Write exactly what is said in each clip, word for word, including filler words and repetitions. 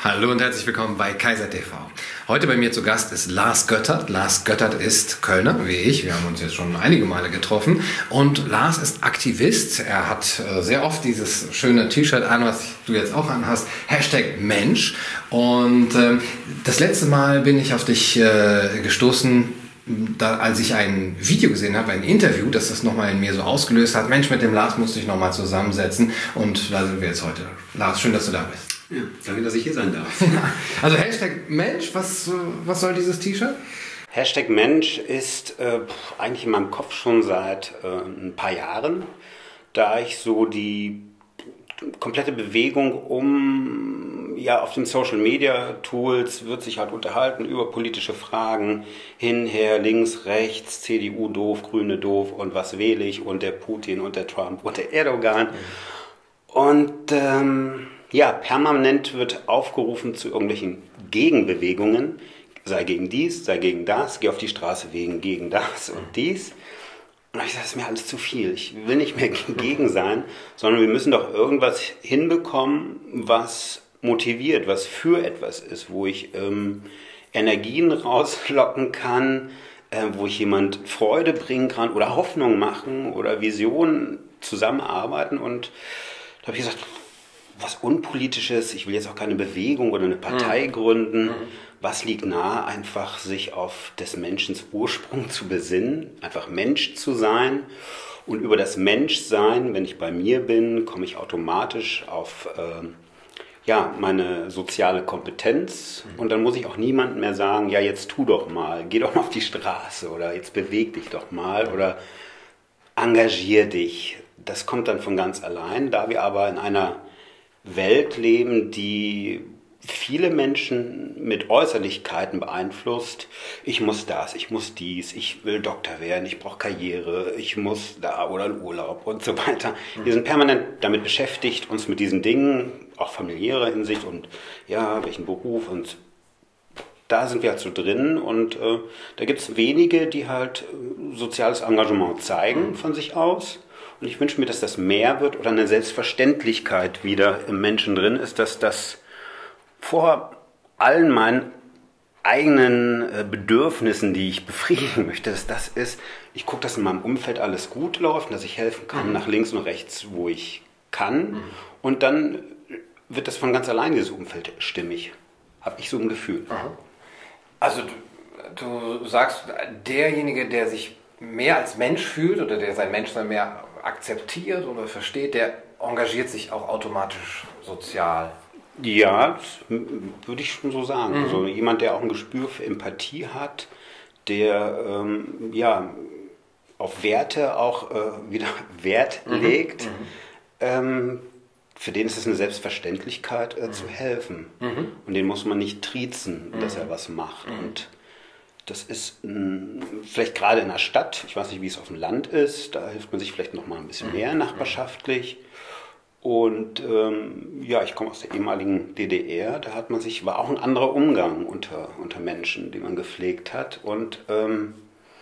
Hallo und herzlich willkommen bei Kaiser T V. Heute bei mir zu Gast ist Lars Göttert. Lars Göttert ist Kölner, wie ich. Wir haben uns jetzt schon einige Male getroffen. Und Lars ist Aktivist. Er hat äh, sehr oft dieses schöne T-Shirt an, was du jetzt auch anhast. Hashtag Mensch. Und äh, das letzte Mal bin ich auf dich äh, gestoßen, Da, als ich ein Video gesehen habe, ein Interview, das das nochmal in mir so ausgelöst hat. Mensch, mit dem Lars musste ich nochmal zusammensetzen. Und da sind wir jetzt heute. Lars, schön, dass du da bist. Ja, danke, dass ich hier sein darf. Also Hashtag Mensch, was, was soll dieses T-Shirt? Hashtag Mensch ist äh, eigentlich in meinem Kopf schon seit äh, ein paar Jahren, da ich so die komplette Bewegung um, ja, auf den Social Media Tools wird sich halt unterhalten über politische Fragen, hin, her, links, rechts, C D U doof, Grüne doof und was wähle ich und der Putin und der Trump und der Erdogan. Mhm. Und ähm, ja, permanent wird aufgerufen zu irgendwelchen Gegenbewegungen, sei gegen dies, sei gegen das, geh auf die Straße wegen gegen das und dies. Und ich sage, das ist mir alles zu viel. Ich will nicht mehr gegen sein, sondern wir müssen doch irgendwas hinbekommen, was motiviert, was für etwas ist, wo ich ähm, Energien rauslocken kann, äh, wo ich jemand Freude bringen kann oder Hoffnung machen oder Visionen zusammenarbeiten. Und da habe ich gesagt, was Unpolitisches, ich will jetzt auch keine Bewegung oder eine Partei mhm. gründen. Mhm. Was liegt nahe, einfach sich auf des Menschen Ursprung zu besinnen, einfach Mensch zu sein. Und über das Menschsein, wenn ich bei mir bin, komme ich automatisch auf äh, ja, meine soziale Kompetenz. Mhm. Und dann muss ich auch niemandem mehr sagen, ja, jetzt tu doch mal, geh doch mal auf die Straße oder jetzt beweg dich doch mal oder engagier dich. Das kommt dann von ganz allein, da wir aber in einer Welt leben, die viele Menschen mit Äußerlichkeiten beeinflusst. Ich muss das, ich muss dies, ich will Doktor werden, ich brauche Karriere, ich muss da oder einen Urlaub und so weiter. Wir sind permanent damit beschäftigt, uns mit diesen Dingen, auch familiärer Hinsicht und ja, welchen Beruf und da sind wir halt so drin und äh, da gibt es wenige, die halt äh, soziales Engagement zeigen von sich aus. Und ich wünsche mir, dass das mehr wird oder eine Selbstverständlichkeit wieder im Menschen drin ist, dass das vor allen meinen eigenen Bedürfnissen, die ich befriedigen möchte, dass das ist, ich gucke, dass in meinem Umfeld alles gut läuft, dass ich helfen kann, mhm. nach links und rechts, wo ich kann. Mhm. Und dann wird das von ganz allein, dieses Umfeld, stimmig. Habe ich so ein Gefühl. Mhm. Also du, du sagst, derjenige, der sich mehr als Mensch fühlt oder der sein Menschsein mehr akzeptiert oder versteht, der engagiert sich auch automatisch sozial. Ja, das würde ich schon so sagen. Mhm. Also jemand, der auch ein Gespür für Empathie hat, der ähm, ja, auf Werte auch äh, wieder Wert mhm. legt, mhm. Ähm, für den ist es eine Selbstverständlichkeit, äh, mhm. zu helfen. Mhm. Und den muss man nicht triezen, mhm. dass er was macht. Mhm. Und das ist mh, vielleicht gerade in der Stadt, ich weiß nicht, wie es auf dem Land ist, da hilft man sich vielleicht noch mal ein bisschen mehr nachbarschaftlich. Und ähm, ja, ich komme aus der ehemaligen D D R, da hat man sich, war auch ein anderer Umgang unter, unter Menschen, den man gepflegt hat. Und ähm,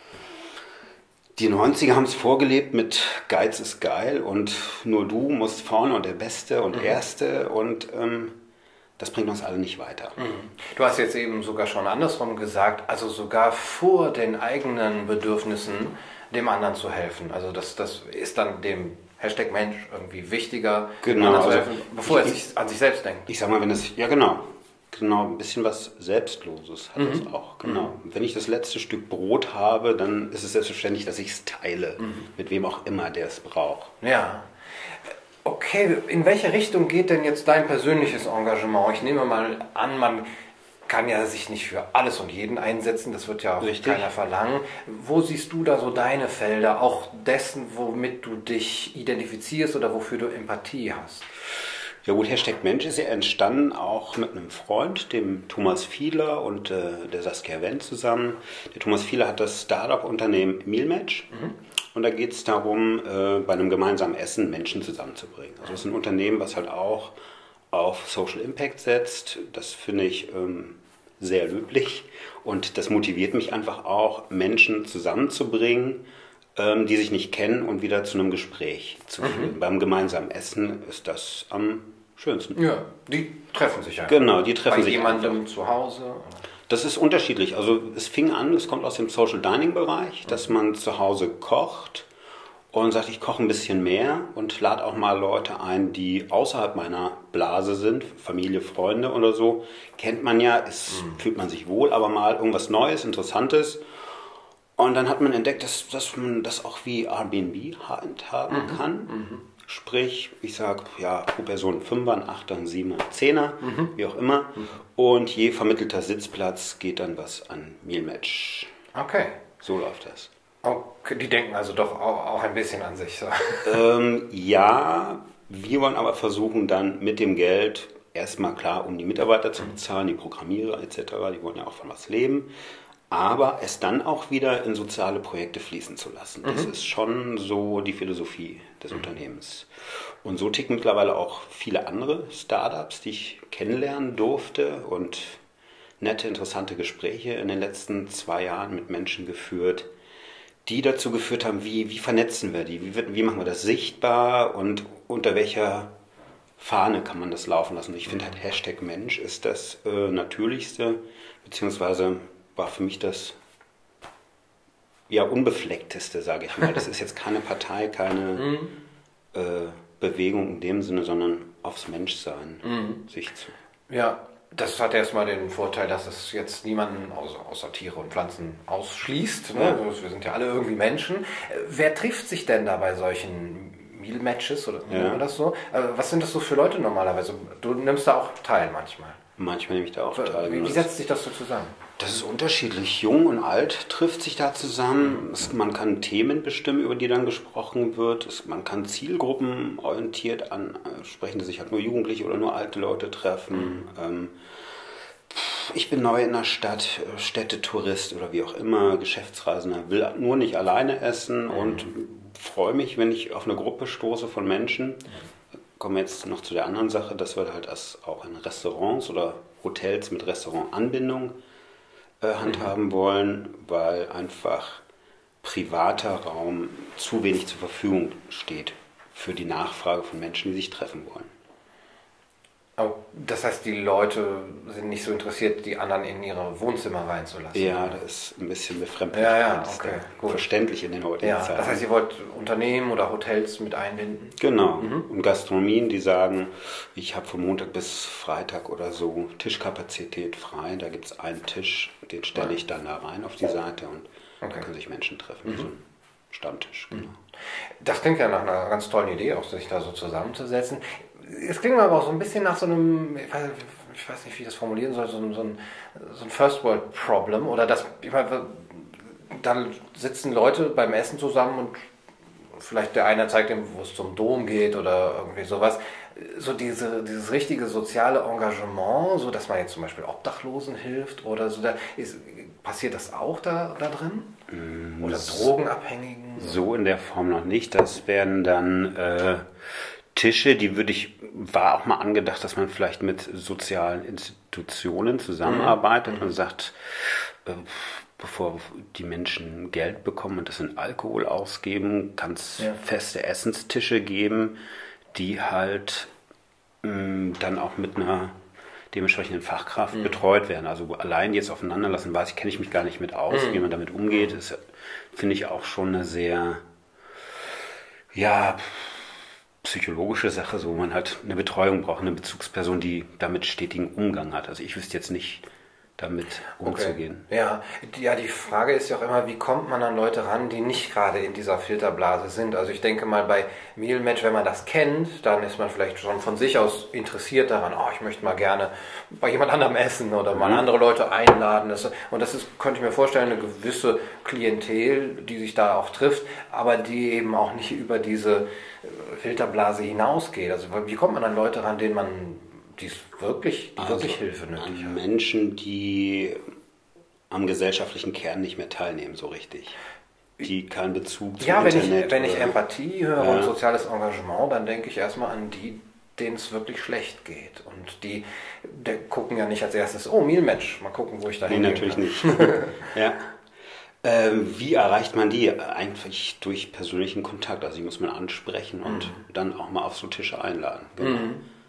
die neunziger haben es vorgelebt mit Geiz ist geil und nur du musst vorne und der Beste und mhm. Erste und ähm, das bringt uns alle nicht weiter. Du hast jetzt eben sogar schon andersrum gesagt, also sogar vor den eigenen Bedürfnissen dem anderen zu helfen. Also das, das ist dann dem Hashtag Mensch irgendwie wichtiger, genau, also, helfen, bevor ich, er sich an sich selbst denkt. Ich sag mal, wenn es, ja genau, genau, ein bisschen was Selbstloses hat es mhm. auch, genau. Mhm. Wenn ich das letzte Stück Brot habe, dann ist es selbstverständlich, dass ich es teile, mhm. mit wem auch immer, der es braucht. Ja. Okay, in welche Richtung geht denn jetzt dein persönliches Engagement? Ich nehme mal an, man kann ja sich nicht für alles und jeden einsetzen, das wird ja auch Richtig. keiner verlangen. Wo siehst du da so deine Felder, auch dessen, womit du dich identifizierst oder wofür du Empathie hast? Ja gut, Hashtag Mensch ist ja entstanden auch mit einem Freund, dem Thomas Fiehler und äh, der Saskia Wendt zusammen. Der Thomas Fiehler hat das Startup-Unternehmen Mealmatch. Mhm. Und da geht es darum, äh, bei einem gemeinsamen Essen Menschen zusammenzubringen. Also das ist ein Unternehmen, was halt auch auf Social Impact setzt. Das finde ich ähm, sehr löblich und das motiviert mich einfach auch, Menschen zusammenzubringen, ähm, die sich nicht kennen und wieder zu einem Gespräch zu führen. Mhm. Beim gemeinsamen Essen ist das am schönsten. Ja, die treffen sich einfach. Genau, die treffen Bei sich jemandem einfach. zu Hause. Das ist unterschiedlich. Also es fing an, es kommt aus dem Social Dining Bereich, dass man zu Hause kocht und sagt, ich koche ein bisschen mehr und lade auch mal Leute ein, die außerhalb meiner Blase sind, Familie, Freunde oder so. Kennt man ja, es mhm. fühlt man sich wohl, aber mal irgendwas Neues, Interessantes. Und dann hat man entdeckt, dass, dass man das auch wie Airbnb handhaben mhm. kann. Mhm. Sprich, ich sage, ja, pro Person Fünfer, ein Achter, ein Siebener, ein Zehner, mhm. wie auch immer. Mhm. Und je vermittelter Sitzplatz geht dann was an Mealmatch. Okay. So läuft das. Okay, die denken also doch auch, auch ein bisschen an sich. So. Ähm, ja, wir wollen aber versuchen dann mit dem Geld erstmal klar, um die Mitarbeiter zu bezahlen, die Programmierer et cetera, die wollen ja auch von was leben. Aber es dann auch wieder in soziale Projekte fließen zu lassen. Das mhm. ist schon so die Philosophie des mhm. Unternehmens. Und so ticken mittlerweile auch viele andere Startups, die ich kennenlernen durfte und nette, interessante Gespräche in den letzten zwei Jahren mit Menschen geführt, die dazu geführt haben, wie, wie vernetzen wir die, wie, wie machen wir das sichtbar und unter welcher Fahne kann man das laufen lassen. Ich finde halt Hashtag Mensch ist das äh, Natürlichste, beziehungsweise war für mich das ja unbefleckteste, sage ich mal. Das ist jetzt keine Partei, keine mhm. äh, Bewegung in dem Sinne, sondern aufs Menschsein mhm. sich zu. Ja, das hat erstmal den Vorteil, dass es jetzt niemanden außer, außer Tiere und Pflanzen ausschließt. Ne? Ja. Wir sind ja alle irgendwie Menschen. Wer trifft sich denn da bei solchen Meal-Matches oder ja. nennt man das so? Was sind das so für Leute normalerweise? Du nimmst da auch teil manchmal. Manchmal nehme ich da auch teil. Wie, wie setzt sich das so zusammen? Das ist unterschiedlich. Jung und alt trifft sich da zusammen. Es, man kann Themen bestimmen, über die dann gesprochen wird. Es, man kann Zielgruppen orientiert ansprechen, dass sich halt nur Jugendliche oder nur alte Leute treffen. Mhm. Ähm, ich bin neu in der Stadt, Städtetourist oder wie auch immer, Geschäftsreisender, will nur nicht alleine essen mhm. und freue mich, wenn ich auf eine Gruppe stoße von Menschen. Kommen wir jetzt noch zu der anderen Sache, dass wir halt das auch in Restaurants oder Hotels mit Restaurantanbindung äh, handhaben mhm. wollen, weil einfach privater Raum zu wenig zur Verfügung steht für die Nachfrage von Menschen, die sich treffen wollen. Oh, das heißt, die Leute sind nicht so interessiert, die anderen in ihre Wohnzimmer reinzulassen? Ja, das ist ein bisschen befremdlich. Ja, ja, okay, gut. Verständlich in den heutigen ja, Zeiten. Das heißt, ihr wollt Unternehmen oder Hotels mit einbinden? Genau. Mhm. Und Gastronomien, die sagen, ich habe von Montag bis Freitag oder so Tischkapazität frei. Da gibt es einen Tisch, den stelle ich dann da rein auf die Seite und okay. da können sich Menschen treffen. Mhm. So ein Stammtisch, genau. Das klingt ja nach einer ganz tollen Idee, auch sich da so zusammenzusetzen. Es klingt aber auch so ein bisschen nach so einem, ich weiß, ich weiß nicht, wie ich das formulieren soll, so ein, so ein, so ein First World Problem oder das, ich meine, dann sitzen Leute beim Essen zusammen und vielleicht der eine zeigt dem, wo es zum Dom geht oder irgendwie sowas. So diese, dieses richtige soziale Engagement, so dass man jetzt zum Beispiel Obdachlosen hilft oder so, da ist, passiert das auch da, da drin? Oder Drogenabhängigen? So in der Form noch nicht. Das werden dann äh, Tische, die würde ich, war auch mal angedacht, dass man vielleicht mit sozialen Institutionen zusammenarbeitet mhm. und sagt, äh, bevor die Menschen Geld bekommen und das in Alkohol ausgeben, kann es ja. feste Essenstische geben, die halt mh, dann auch mit einer dementsprechenden Fachkraft mhm. betreut werden. Also allein jetzt aufeinander lassen, weiß ich, kenne ich mich gar nicht mit aus, mhm. wie man damit umgeht, ist, finde ich auch schon eine sehr, ja, psychologische Sache, so wo man halt eine Betreuung braucht, eine Bezugsperson, die damit stetigen Umgang hat. Also ich wüsste jetzt nicht, damit umzugehen. Okay. Ja. ja, die Frage ist ja auch immer, wie kommt man an Leute ran, die nicht gerade in dieser Filterblase sind. Also ich denke mal, bei Mealmatch, wenn man das kennt, dann ist man vielleicht schon von sich aus interessiert daran, oh, ich möchte mal gerne bei jemand anderem essen oder mal mhm. andere Leute einladen. Das, und das ist, könnte ich mir vorstellen, eine gewisse Klientel, die sich da auch trifft, aber die eben auch nicht über diese Filterblase hinausgeht. Also wie kommt man an Leute ran, denen man die wirklich, die also wirklich Hilfe nötig haben? Menschen, die am gesellschaftlichen Kern nicht mehr teilnehmen, so richtig. Die keinen Bezug zum ja, wenn Internet ich, wenn ich oder, Empathie höre ja. und soziales Engagement, dann denke ich erstmal an die, denen es wirklich schlecht geht. Und die, die gucken ja nicht als erstes, oh, Mealmatch, mal gucken, wo ich da hingehe. Nee, natürlich nicht. ja. Ähm, wie erreicht man die? Einfach durch persönlichen Kontakt. Also die muss man ansprechen und mhm. dann auch mal auf so Tische einladen. Genau. Mhm.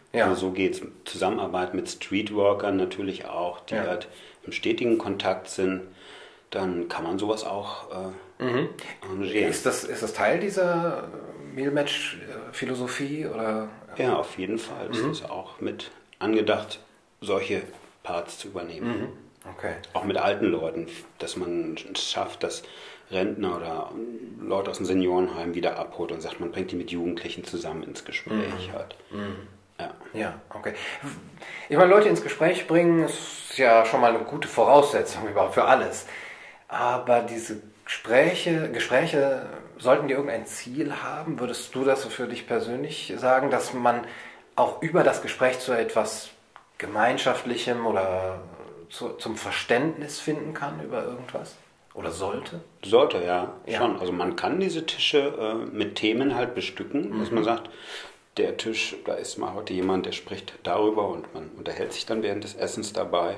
Ja. Also so geht es. Zusammenarbeit mit Streetworkern natürlich auch, die ja. halt im stetigen Kontakt sind. Dann kann man sowas auch äh, mhm. arrangieren. Ist das, ist das Teil dieser Meal-Match-Philosophie? Oder? Ja, auf jeden Fall. Es mhm. ist auch mit angedacht, solche Parts zu übernehmen. Mhm. Okay. Auch mit alten Leuten, dass man es schafft, dass Rentner oder Leute aus dem Seniorenheim wieder abholt und sagt, man bringt die mit Jugendlichen zusammen ins Gespräch. Mhm. Halt. Mhm. Ja. Ja, okay. Ich meine, Leute ins Gespräch bringen, ist ja schon mal eine gute Voraussetzung überhaupt für alles. Aber diese Gespräche, Gespräche, sollten die irgendein Ziel haben? Würdest du das für dich persönlich sagen, dass man auch über das Gespräch zu etwas Gemeinschaftlichem oder zu, zum Verständnis finden kann über irgendwas? Oder sollte? Sollte, ja, ja. schon. Also man kann diese Tische äh, mit Themen halt bestücken, mhm. dass man sagt, der Tisch, da ist mal heute jemand, der spricht darüber und man unterhält sich dann während des Essens dabei.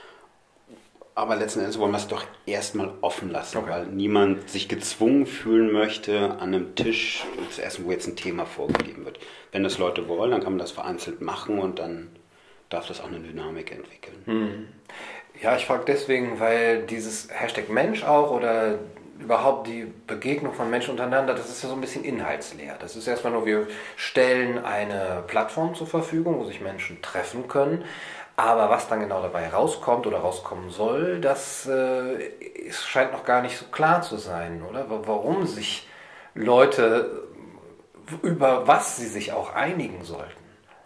Aber letzten Endes wollen wir es doch erstmal offen lassen, okay. weil niemand sich gezwungen fühlen möchte, an einem Tisch zu essen, wo jetzt ein Thema vorgegeben wird. Wenn das Leute wollen, dann kann man das vereinzelt machen und dann darf das auch eine Dynamik entwickeln. Hm. Ja, ich frage deswegen, weil dieses Hashtag Mensch auch oder überhaupt die Begegnung von Menschen untereinander, das ist ja so ein bisschen inhaltsleer. Das ist erstmal nur, wir stellen eine Plattform zur Verfügung, wo sich Menschen treffen können. Aber was dann genau dabei rauskommt oder rauskommen soll, das äh, ist, scheint noch gar nicht so klar zu sein, oder? Warum sich Leute, über was sie sich auch einigen sollten.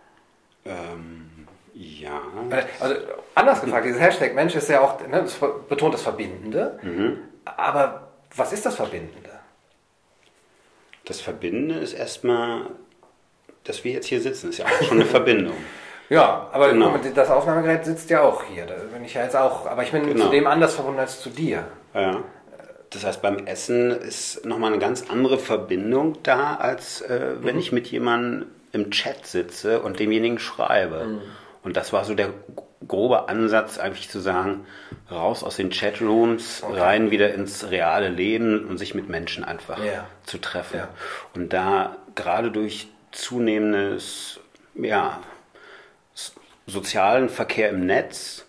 Ähm, ja. Also anders gefragt, dieses Hashtag Mensch ist ja auch, ne, das betont das Verbindende, mhm. aber was ist das Verbindende? Das Verbindende ist erstmal, dass wir jetzt hier sitzen, ist ja auch schon eine Verbindung. Ja, aber genau. Das Aufnahmegerät sitzt ja auch hier. Da bin ich ja jetzt auch, aber ich bin genau. zu dem anders verbunden als zu dir. Ja. Das heißt, beim Essen ist nochmal eine ganz andere Verbindung da, als äh, wenn mhm. ich mit jemandem im Chat sitze und demjenigen schreibe. Mhm. Und das war so der grobe Ansatz, eigentlich zu sagen, raus aus den Chatrooms, okay. rein wieder ins reale Leben und sich mit Menschen einfach ja. zu treffen. Ja. Und da gerade durch zunehmendes, ja, sozialen Verkehr im Netz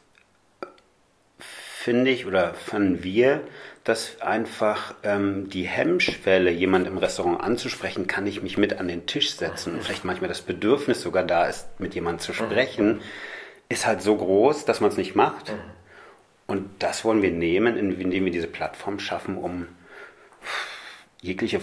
finde ich oder fanden wir, dass einfach ähm, die Hemmschwelle, jemand im Restaurant anzusprechen, kann ich mich mit an den Tisch setzen und vielleicht manchmal das Bedürfnis sogar da ist, mit jemandem zu sprechen, ist halt so groß, dass man es nicht macht. Und das wollen wir nehmen, indem wir diese Plattform schaffen, um jegliche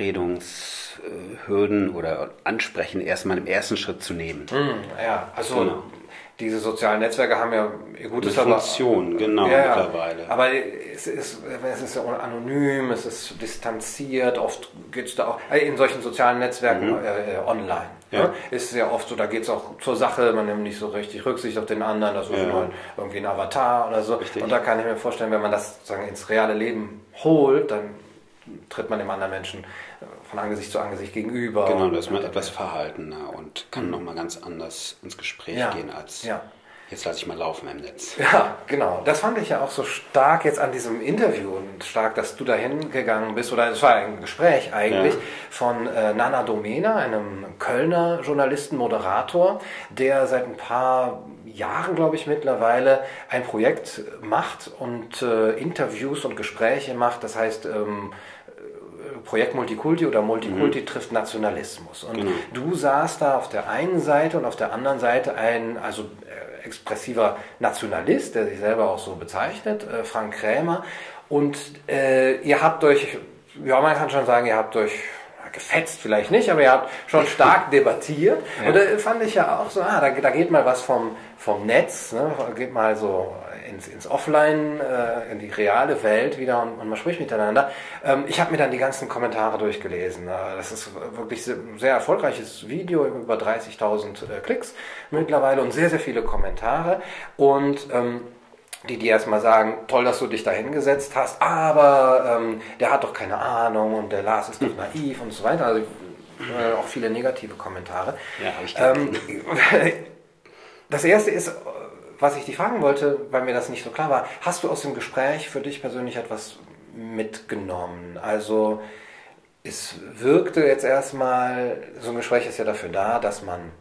Verabredungshürden oder Ansprechen erstmal im ersten Schritt zu nehmen. Ja, also genau. Diese sozialen Netzwerke haben ja ihr gutes Eine Funktion, aber, genau, ja, mittlerweile. Aber es ist, es ist anonym, es ist distanziert, oft geht es da auch, in solchen sozialen Netzwerken mhm. äh, online, ja. ne, ist es ja oft so, da geht es auch zur Sache, man nimmt nicht so richtig Rücksicht auf den anderen, das ist ja. nur irgendwie ein Avatar oder so. Richtig. Und da kann ich mir vorstellen, wenn man das sozusagen ins reale Leben holt, dann tritt man dem anderen Menschen von Angesicht zu Angesicht gegenüber. Genau, da ist man etwas verhaltener und kann mhm. nochmal ganz anders ins Gespräch ja. gehen als ja. jetzt lasse ich mal laufen im Netz. Ja, genau. Das fand ich ja auch so stark jetzt an diesem Interview und stark, dass du dahin gegangen bist, oder es war ein Gespräch eigentlich, ja. von äh, Nana Domena, einem Kölner Journalisten, Moderator, der seit ein paar Jahren, glaube ich, mittlerweile ein Projekt macht und äh, Interviews und Gespräche macht. Das heißt, ähm, Projekt Multikulti oder Multikulti mhm. trifft Nationalismus. Und mhm. du saßt da auf der einen Seite und auf der anderen Seite ein also äh, expressiver Nationalist, der sich selber auch so bezeichnet, äh, Frank Krämer. Und äh, ihr habt euch, ja man kann schon sagen, ihr habt euch gefetzt vielleicht nicht, aber ihr habt schon stark debattiert. Ja. Und da fand ich ja auch so, ah, da, da geht mal was vom, vom Netz, ne, geht mal so ins, ins Offline, äh, in die reale Welt wieder und, und man spricht miteinander. Ähm, ich habe mir dann die ganzen Kommentare durchgelesen. Das ist wirklich ein sehr erfolgreiches Video, über dreißigtausend äh, Klicks mittlerweile und sehr, sehr viele Kommentare. Und ähm, die, die erstmal sagen, toll, dass du dich da hingesetzt hast, aber ähm, der hat doch keine Ahnung und der Lars ist doch naiv und so weiter. Also äh, auch viele negative Kommentare. Ja, hab ich ähm, das erste ist, was ich dich fragen wollte, weil mir das nicht so klar war, hast du aus dem Gespräch für dich persönlich etwas mitgenommen? Also es wirkte jetzt erstmal, so ein Gespräch ist ja dafür da, dass man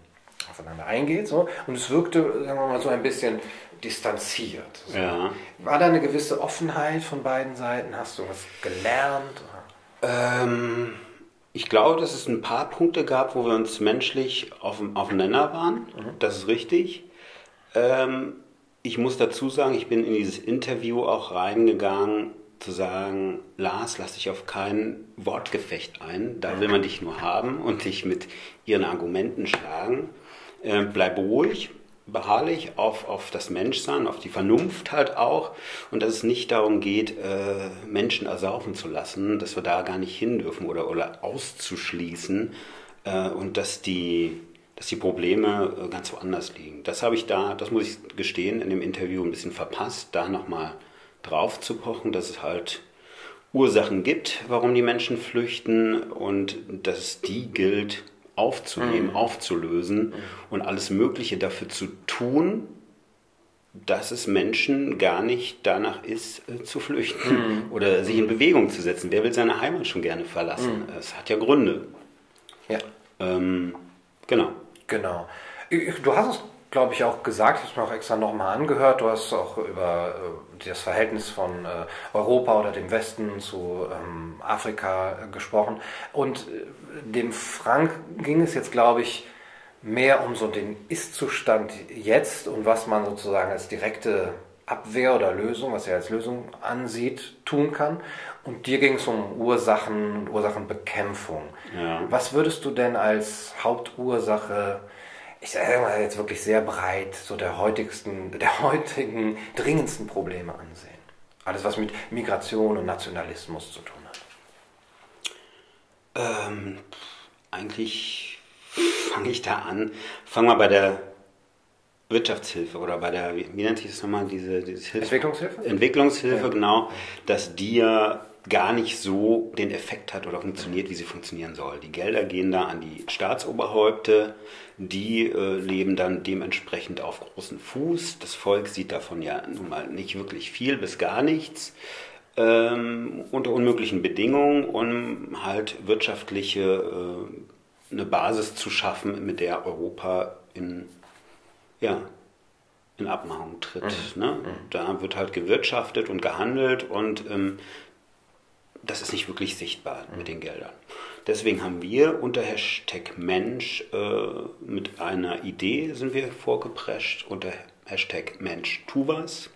aufeinander eingeht. So. Und es wirkte, sagen wir mal, so ein bisschen distanziert. So. Ja. War da eine gewisse Offenheit von beiden Seiten? Hast du was gelernt? Ähm, ich glaube, dass es ein paar Punkte gab, wo wir uns menschlich auf, auf den Nenner waren. Mhm. Das ist richtig. Ähm, ich muss dazu sagen, ich bin in dieses Interview auch reingegangen, zu sagen, Lars, lass dich auf kein Wortgefecht ein, da will man dich nur haben und dich mit ihren Argumenten schlagen. Äh, bleib ruhig, beharrlich auf, auf das Menschsein, auf die Vernunft halt auch und dass es nicht darum geht, äh, Menschen ersaufen zu lassen, dass wir da gar nicht hin dürfen oder, oder auszuschließen äh, und dass die, dass die Probleme äh, ganz woanders liegen. Das habe ich da, das muss ich gestehen, in dem Interview ein bisschen verpasst, da nochmal drauf zu pochen, dass es halt Ursachen gibt, warum die Menschen flüchten und dass es die gilt aufzunehmen, mhm. aufzulösen mhm. und alles Mögliche dafür zu tun, dass es Menschen gar nicht danach ist, äh, zu flüchten mhm. oder sich in Bewegung zu setzen. Wer will seine Heimat schon gerne verlassen? Mhm. Es hat ja Gründe. Ja. Ähm, genau. Genau. Du hast es, glaube ich, auch gesagt, ich habe es mir auch extra nochmal angehört, du hast auch über äh, das Verhältnis von äh, Europa oder dem Westen zu ähm, Afrika äh, gesprochen und äh, dem Frank ging es jetzt, glaube ich, mehr um so den Ist-Zustand jetzt und was man sozusagen als direkte Abwehr oder Lösung, was er als Lösung ansieht, tun kann. Und dir ging es um Ursachen und Ursachenbekämpfung. Ja. Was würdest du denn als Hauptursache, ich sage mal jetzt wirklich sehr breit, so der heutigsten, der heutigen dringendsten Probleme ansehen? Alles, was mit Migration und Nationalismus zu tun hat. Ähm, eigentlich fange ich da an. Fangen wir bei der Wirtschaftshilfe oder bei der, wie, wie nennt sich das nochmal, diese, diese Hilfe? Entwicklungshilfe? Entwicklungshilfe, ja. Genau, Ja. Dass die ja gar nicht so den Effekt hat oder funktioniert, wie sie funktionieren soll. Die Gelder gehen da an die Staatsoberhäupte, die äh, leben dann dementsprechend auf großen Fuß. Das Volk sieht davon ja nun mal nicht wirklich viel bis gar nichts. Ähm, unter unmöglichen Bedingungen, um halt wirtschaftliche äh, eine Basis zu schaffen, mit der Europa in ja, in Abmachung tritt. Mhm. Ne? Da wird halt gewirtschaftet und gehandelt und ähm, das ist nicht wirklich sichtbar mhm. mit den Geldern. Deswegen haben wir unter Hashtag Mensch äh, mit einer Idee sind wir vorgeprescht, unter Hashtag Mensch tu was.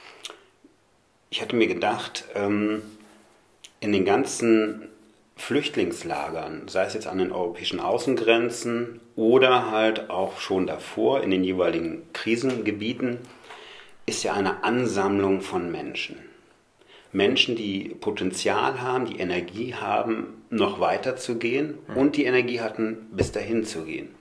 Ich hatte mir gedacht, ähm, in den ganzen Flüchtlingslagern, sei es jetzt an den europäischen Außengrenzen oder halt auch schon davor in den jeweiligen Krisengebieten, ist ja eine Ansammlung von Menschen. Menschen, die Potenzial haben, die Energie haben, noch weiter zu gehen mhm. und die Energie hatten, bis dahin zu gehen.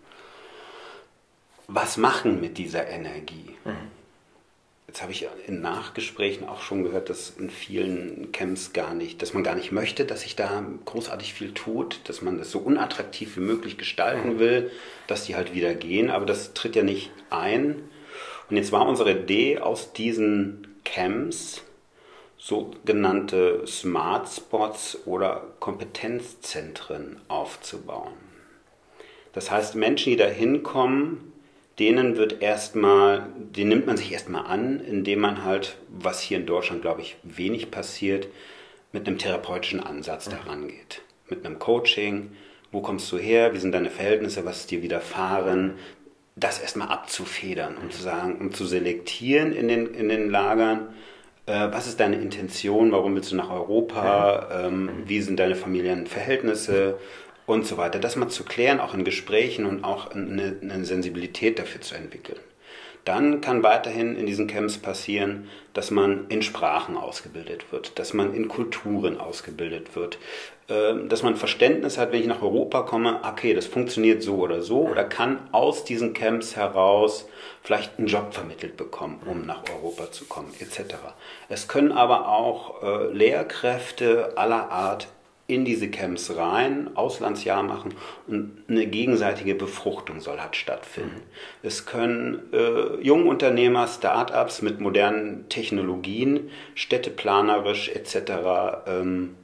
Was machen mit dieser Energie? Mhm. Jetzt habe ich in Nachgesprächen auch schon gehört, dass in vielen Camps gar nicht, dass man gar nicht möchte, dass sich da großartig viel tut, dass man das so unattraktiv wie möglich gestalten will, dass die halt wieder gehen, aber das tritt ja nicht ein. Und jetzt war unsere Idee, aus diesen Camps sogenannte Smart Spots oder Kompetenzzentren aufzubauen. Das heißt, Menschen, die da hinkommen, denen wird erstmal, den nimmt man sich erstmal an, indem man halt, was hier in Deutschland, glaube ich, wenig passiert, mit einem therapeutischen Ansatz mhm. daran geht. Mit einem Coaching, wo kommst du her, wie sind deine Verhältnisse, was ist dir widerfahren, das erstmal abzufedern, um zu sagen, um zu selektieren in den, in den Lagern, äh, was ist deine Intention, warum willst du nach Europa, ähm, wie sind deine Familienverhältnisse, und so weiter. Das mal zu klären, auch in Gesprächen und auch eine, eine Sensibilität dafür zu entwickeln. Dann kann weiterhin in diesen Camps passieren, dass man in Sprachen ausgebildet wird, dass man in Kulturen ausgebildet wird, dass man Verständnis hat, wenn ich nach Europa komme, okay, das funktioniert so oder so, oder kann aus diesen Camps heraus vielleicht einen Job vermittelt bekommen, um nach Europa zu kommen, et cetera. Es können aber auch äh, Lehrkräfte aller Art in diese Camps rein, Auslandsjahr machen und eine gegenseitige Befruchtung soll halt stattfinden. Mhm. Es können äh, Jungunternehmer, Start-ups mit modernen Technologien, städteplanerisch et cetera ähm,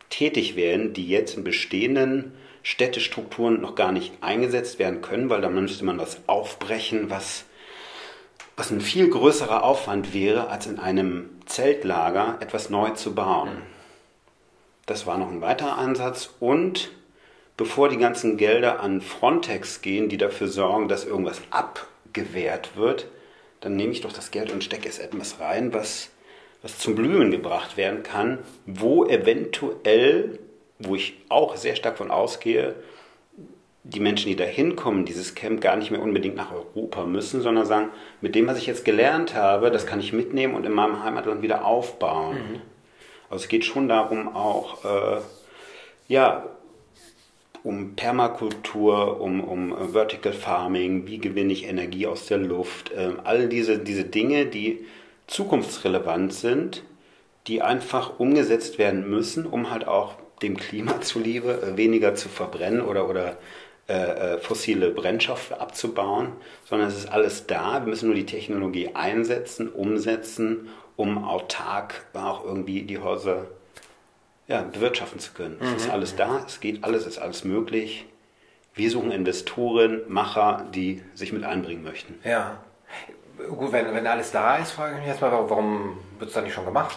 tätig werden, die jetzt in bestehenden Städtestrukturen noch gar nicht eingesetzt werden können, weil dann müsste man was aufbrechen, was, was ein viel größerer Aufwand wäre, als in einem Zeltlager etwas neu zu bauen. Das war noch ein weiterer Ansatz. Und bevor die ganzen Gelder an Frontex gehen, die dafür sorgen, dass irgendwas abgewehrt wird, dann nehme ich doch das Geld und stecke es etwas rein, was, was zum Blühen gebracht werden kann, wo eventuell, wo ich auch sehr stark von ausgehe, die Menschen, die da hinkommen, dieses Camp gar nicht mehr unbedingt nach Europa müssen, sondern sagen, mit dem, was ich jetzt gelernt habe, das kann ich mitnehmen und in meinem Heimatland wieder aufbauen. Mhm. Also es geht schon darum, auch äh, ja, um Permakultur, um, um Vertical Farming, wie gewinne ich Energie aus der Luft, äh, all diese, diese Dinge, die zukunftsrelevant sind, die einfach umgesetzt werden müssen, um halt auch dem Klima zuliebe äh, weniger zu verbrennen oder, oder äh, fossile Brennstoffe abzubauen, sondern es ist alles da. Wir müssen nur die Technologie einsetzen, umsetzen, um autark auch irgendwie die Häuser ja, bewirtschaften zu können. Es mhm. ist alles da, es geht alles, es ist alles möglich. Wir suchen Investoren, Macher, die sich mit einbringen möchten. Ja, gut, wenn, wenn alles da ist, frage ich mich jetzt mal, warum wird es da nicht schon gemacht?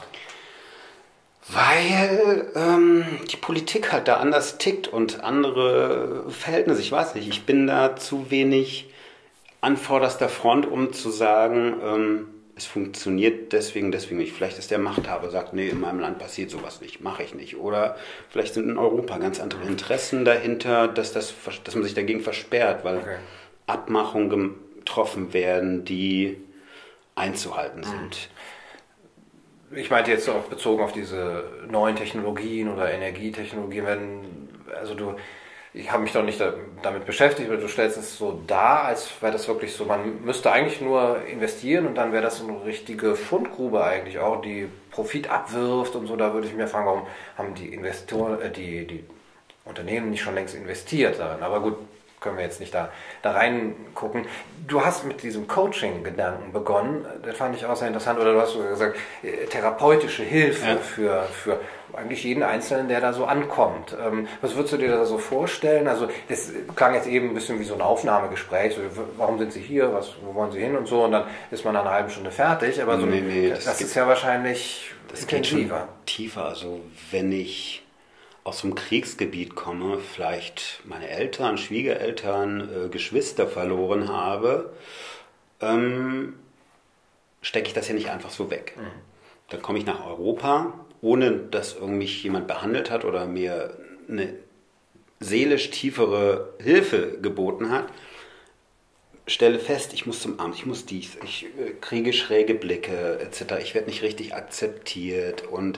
Weil ähm, die Politik halt da anders tickt und andere Verhältnisse, ich weiß nicht, ich bin da zu wenig an vorderster Front, um zu sagen, ähm, es funktioniert deswegen, deswegen nicht. Vielleicht ist der Machthaber, sagt, nee, in meinem Land passiert sowas nicht, mache ich nicht. Oder vielleicht sind in Europa ganz andere Interessen dahinter, dass, das, dass man sich dagegen versperrt, weil okay. Abmachungen getroffen werden, die einzuhalten sind. Ich meinte jetzt auch bezogen auf diese neuen Technologien oder Energietechnologien, wenn, also du, ich habe mich doch nicht da, damit beschäftigt, aber du stellst es so dar, als wäre das wirklich so, man müsste eigentlich nur investieren und dann wäre das so eine richtige Fundgrube eigentlich auch, die Profit abwirft und so. Da würde ich mir fragen, warum haben die Investoren, äh, die, die Unternehmen nicht schon längst investiert darin? Aber gut, können wir jetzt nicht da, da reingucken. Du hast mit diesem Coaching-Gedanken begonnen, das fand ich auch sehr interessant, oder du hast sogar gesagt, therapeutische Hilfe ja. für, für eigentlich jeden Einzelnen, der da so ankommt. Ähm, was würdest du dir da so vorstellen? Also das klang jetzt eben ein bisschen wie so ein Aufnahmegespräch, so, warum sind Sie hier, was, wo wollen Sie hin und so, und dann ist man nach einer halben Stunde fertig, aber so, nee, nee, das, das das ist ja wahrscheinlich das intensiver. Geht schon tiefer, also wenn ich aus einem Kriegsgebiet komme, vielleicht meine Eltern, Schwiegereltern, äh, Geschwister verloren habe, ähm, stecke ich das ja nicht einfach so weg. Mhm. Dann komme ich nach Europa, ohne dass irgendwie jemand behandelt hat oder mir eine seelisch tiefere Hilfe geboten hat, stelle fest, ich muss zum Amt, ich muss dies, ich äh, kriege schräge Blicke et cetera. Ich werde nicht richtig akzeptiert und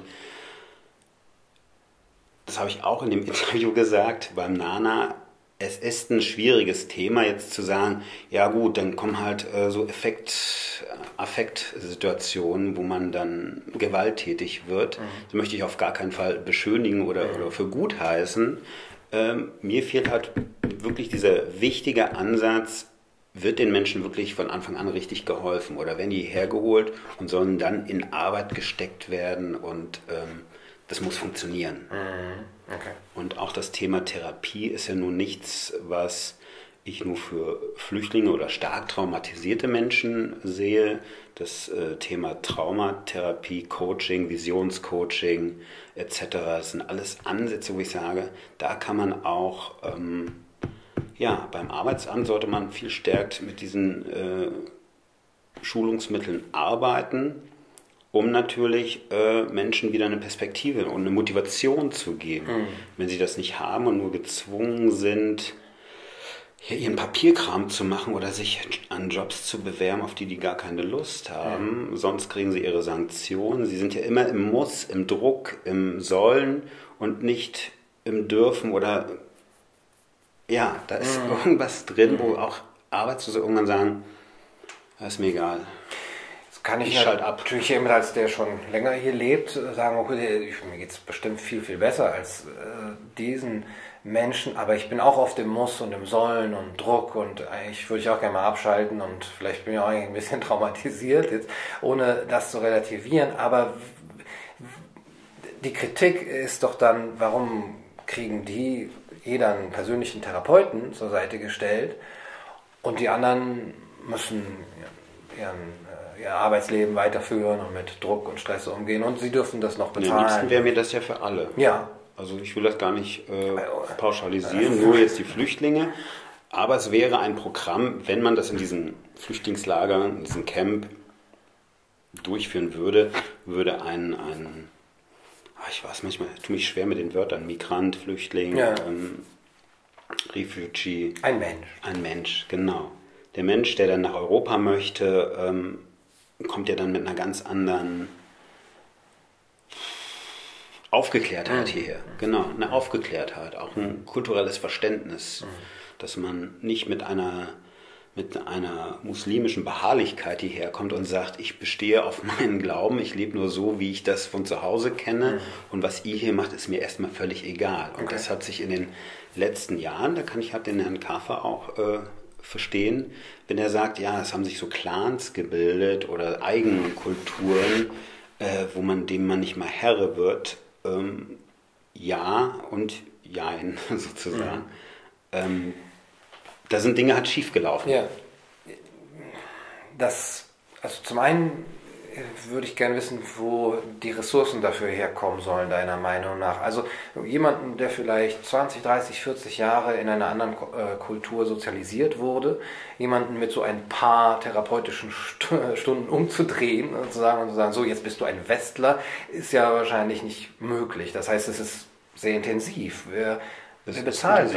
das habe ich auch in dem Interview gesagt beim Nana, es ist ein schwieriges Thema jetzt zu sagen, ja gut, dann kommen halt äh, so Effekt, Affektsituationen, wo man dann gewalttätig wird. Mhm. Das möchte ich auf gar keinen Fall beschönigen oder, mhm. oder für gut heißen. Ähm, mir fehlt halt wirklich dieser wichtige Ansatz, wird den Menschen wirklich von Anfang an richtig geholfen oder werden die hergeholt und sollen dann in Arbeit gesteckt werden und ähm, das muss funktionieren. Okay. Und auch das Thema Therapie ist ja nun nichts, was ich nur für Flüchtlinge oder stark traumatisierte Menschen sehe. Das äh, Thema Traumatherapie, Coaching, Visionscoaching et cetera. Das sind alles Ansätze, wo ich sage, da kann man auch, ähm, ja, beim Arbeitsamt sollte man viel stärker mit diesen äh, Schulungsmitteln arbeiten, um natürlich äh, Menschen wieder eine Perspektive und eine Motivation zu geben. Mhm. Wenn sie das nicht haben und nur gezwungen sind, hier ihren Papierkram zu machen oder sich an Jobs zu bewerben, auf die die gar keine Lust haben. Mhm. Sonst kriegen sie ihre Sanktionen. Sie sind ja immer im Muss, im Druck, im Sollen und nicht im Dürfen oder ja, da ist mhm. irgendwas drin, wo auch Arbeitslose irgendwann sagen, das ist mir egal. Kann ich, ich schalte ab. Natürlich jemand, als der schon länger hier lebt, sagen, okay, mir geht es bestimmt viel, viel besser als äh, diesen Menschen, aber ich bin auch auf dem Muss und im Sollen und Druck und eigentlich würde ich auch gerne mal abschalten und vielleicht bin ich auch ein bisschen traumatisiert jetzt, ohne das zu relativieren, aber die Kritik ist doch dann, warum kriegen die jeder einen persönlichen Therapeuten zur Seite gestellt und die anderen müssen ihren, ihr Arbeitsleben weiterführen und mit Druck und Stress umgehen und sie dürfen das noch bezahlen. Am liebsten wäre mir das ja für alle. Ja. Also ich will das gar nicht äh, pauschalisieren, nur jetzt die Flüchtlinge. Aber es wäre ein Programm, wenn man das in diesen Flüchtlingslagern, in diesem Camp durchführen würde, würde ein, ein ich weiß manchmal, ich tue mich schwer mit den Wörtern, Migrant, Flüchtling, ja. ähm, Refugee. Ein Mensch. Ein Mensch, genau. Der Mensch, der dann nach Europa möchte, ähm, kommt ja dann mit einer ganz anderen Aufgeklärtheit mhm. hierher. Genau, eine Aufgeklärtheit, auch ein kulturelles Verständnis, mhm. dass man nicht mit einer, mit einer muslimischen Beharrlichkeit hierher kommt und sagt, ich bestehe auf meinen Glauben, ich lebe nur so, wie ich das von zu Hause kenne mhm. und was ihr hier macht, ist mir erstmal völlig egal. Und okay. das hat sich in den letzten Jahren, da kann ich halt den Herrn Kafer auch äh, verstehen, wenn er sagt, ja, es haben sich so Clans gebildet oder Eigenkulturen, äh, wo man dem man nicht mal Herr wird. Ähm, ja und jein, sozusagen. Mhm. Ähm, da sind Dinge halt schiefgelaufen. Ja. Das, also zum einen würde ich gerne wissen, wo die Ressourcen dafür herkommen sollen, deiner Meinung nach. Also jemanden, der vielleicht zwanzig, dreißig, vierzig Jahre in einer anderen äh, Kultur sozialisiert wurde, jemanden mit so ein paar therapeutischen St- Stunden umzudrehen sozusagen, und zu sagen, so jetzt bist du ein Westler, ist ja wahrscheinlich nicht möglich. Das heißt, es ist sehr intensiv. Wer, wer bezahlt das?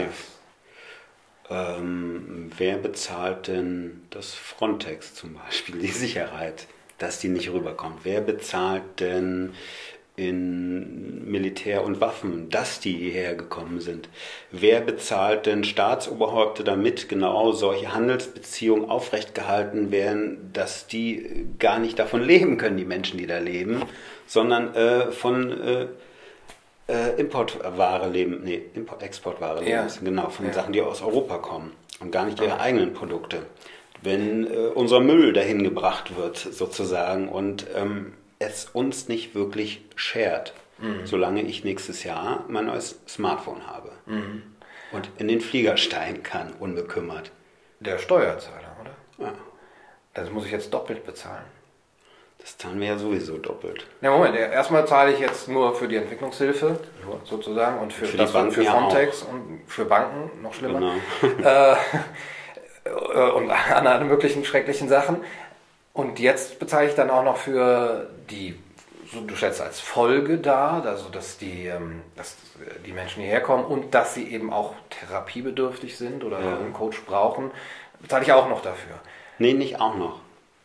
Ähm, wer bezahlt denn das Frontex zum Beispiel, die Sicherheit, dass die nicht rüberkommt? Wer bezahlt denn in Militär und Waffen, dass die hierher gekommen sind? Wer bezahlt denn Staatsoberhäupter, damit genau solche Handelsbeziehungen aufrechtgehalten werden, dass die gar nicht davon leben können, die Menschen, die da leben, sondern äh, von äh, äh, Importware leben, nee, Import, Exportware leben, ja. genau, von ja. Sachen, die aus Europa kommen und gar nicht ihre ja. eigenen Produkte. Wenn äh, unser Müll dahin gebracht wird, sozusagen, und ähm, es uns nicht wirklich schert, mhm. solange ich nächstes Jahr mein neues Smartphone habe mhm. und in den Flieger steigen kann, unbekümmert. Der Steuerzahler, oder? Ja. Das muss ich jetzt doppelt bezahlen. Das zahlen wir ja sowieso doppelt. Ja, Moment, erstmal zahle ich jetzt nur für die Entwicklungshilfe, sozusagen, und für, für, das, die Banken für ja Frontex auch. Und für Banken, noch schlimmer. Genau. äh, und alle möglichen schrecklichen Sachen. Und jetzt bezahle ich dann auch noch für die, so du stellst als Folge dar, also dass die, dass die Menschen hierher kommen und dass sie eben auch therapiebedürftig sind oder ja. einen Coach brauchen, bezahle ich auch noch dafür. Nee, nicht auch noch.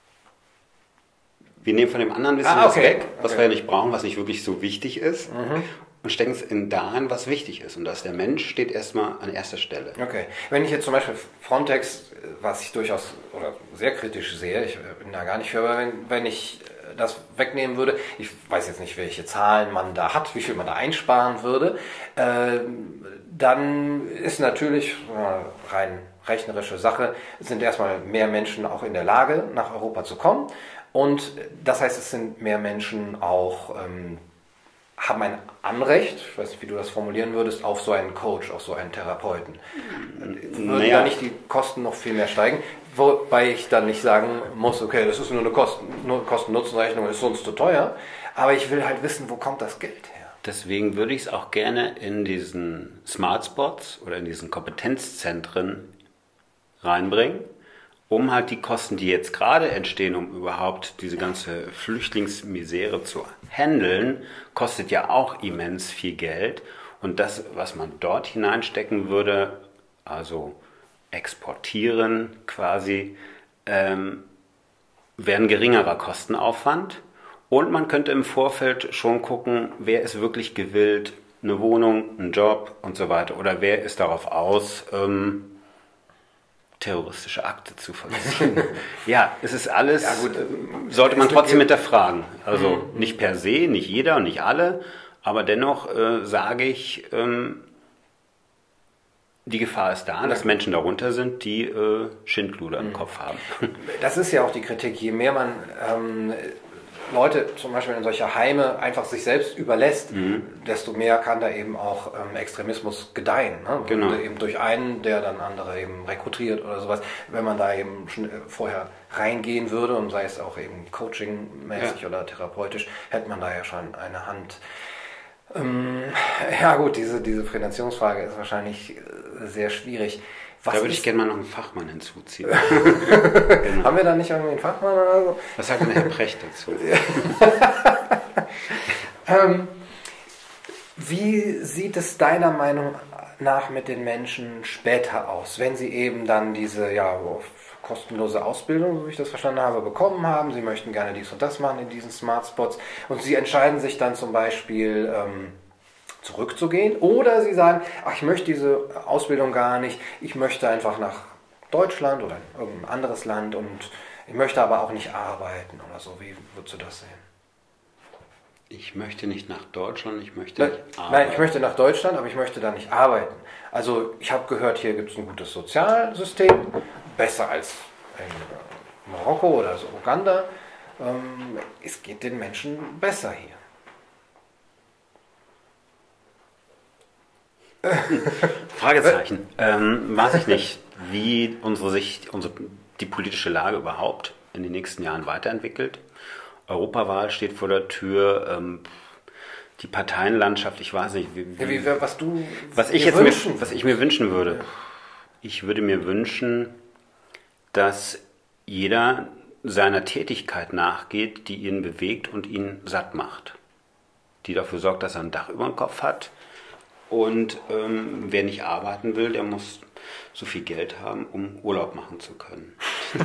Wir nehmen von dem anderen ein bisschen ah, okay. was weg, was okay. wir ja nicht brauchen, was nicht wirklich so wichtig ist. Mhm. Und stecken es in dahin, was wichtig ist. Und dass der Mensch steht erstmal an erster Stelle. Okay. Wenn ich jetzt zum Beispiel Frontex, was ich durchaus oder sehr kritisch sehe, ich bin da gar nicht für, aber wenn, wenn ich das wegnehmen würde, ich weiß jetzt nicht, welche Zahlen man da hat, wie viel man da einsparen würde, äh, dann ist natürlich äh, rein rechnerische Sache, sind erstmal mehr Menschen auch in der Lage, nach Europa zu kommen. Und das heißt, es sind mehr Menschen auch ähm, haben ein Anrecht, ich weiß nicht, wie du das formulieren würdest, auf so einen Coach, auf so einen Therapeuten. Würden naja. da nicht die Kosten noch viel mehr steigen? Wobei ich dann nicht sagen muss, okay, das ist nur eine Kosten, nur Kosten-Nutzen-Rechnung, ist uns zu teuer. Aber ich will halt wissen, wo kommt das Geld her? Deswegen würde ich es auch gerne in diesen Smart Spots oder in diesen Kompetenzzentren reinbringen, um halt die Kosten, die jetzt gerade entstehen, um überhaupt diese ganze Flüchtlingsmisere zu handeln, kostet ja auch immens viel Geld. Und das, was man dort hineinstecken würde, also exportieren quasi, ähm, wäre ein geringerer Kostenaufwand. Und man könnte im Vorfeld schon gucken, wer ist wirklich gewillt, eine Wohnung, einen Job und so weiter. Oder wer ist darauf aus, ähm, terroristische Akte zu vollziehen. Ja, es ist alles, ja, gut, sollte man trotzdem hinterfragen. Also mhm. nicht per se, nicht jeder und nicht alle, aber dennoch äh, sage ich, ähm, die Gefahr ist da, dass Menschen darunter sind, die äh, Schindluder im mhm. Kopf haben. Das ist ja auch die Kritik. Je mehr man ähm, Leute zum Beispiel in solche Heime einfach sich selbst überlässt, mhm. desto mehr kann da eben auch ähm, Extremismus gedeihen. Ne? Genau. Eben durch einen, der dann andere eben rekrutiert oder sowas. Wenn man da eben schon vorher reingehen würde und sei es auch eben coaching-mäßig ja. oder therapeutisch, hätte man da ja schon eine Hand. Ähm, ja gut, diese, diese Finanzierungsfrage ist wahrscheinlich sehr schwierig. Was da würde ich gerne mal noch einen Fachmann hinzuziehen. Genau. Haben wir da nicht irgendwie einen Fachmann oder so? Was sagt denn Herr Precht dazu? ähm, wie sieht es deiner Meinung nach mit den Menschen später aus, wenn sie eben dann diese ja, kostenlose Ausbildung, so wie ich das verstanden habe, bekommen haben? Sie möchten gerne dies und das machen in diesen Smart Spots und sie entscheiden sich dann zum Beispiel ähm, zurückzugehen oder sie sagen, ach, ich möchte diese Ausbildung gar nicht, ich möchte einfach nach Deutschland oder in irgendein anderes Land und ich möchte aber auch nicht arbeiten oder so. Wie würdest du das sehen? Ich möchte nicht nach Deutschland, ich möchte nein, nicht arbeiten. Nein, ich möchte nach Deutschland, aber ich möchte da nicht arbeiten. Also ich habe gehört, hier gibt es ein gutes Sozialsystem, besser als in Marokko oder so Uganda. Ähm, es geht den Menschen besser hier. Fragezeichen. ähm, weiß ich nicht, wie unsere Sicht, unsere, die politische Lage überhaupt in den nächsten Jahren weiterentwickelt. Europawahl steht vor der Tür. Ähm, die Parteienlandschaft, ich weiß nicht, wie, ja, wie, was du was ich jetzt mir, was ich mir wünschen würde. Ich würde mir wünschen, dass jeder seiner Tätigkeit nachgeht, die ihn bewegt und ihn satt macht. Die dafür sorgt, dass er ein Dach über dem Kopf hat. Und ähm, wer nicht arbeiten will, der muss so viel Geld haben, um Urlaub machen zu können.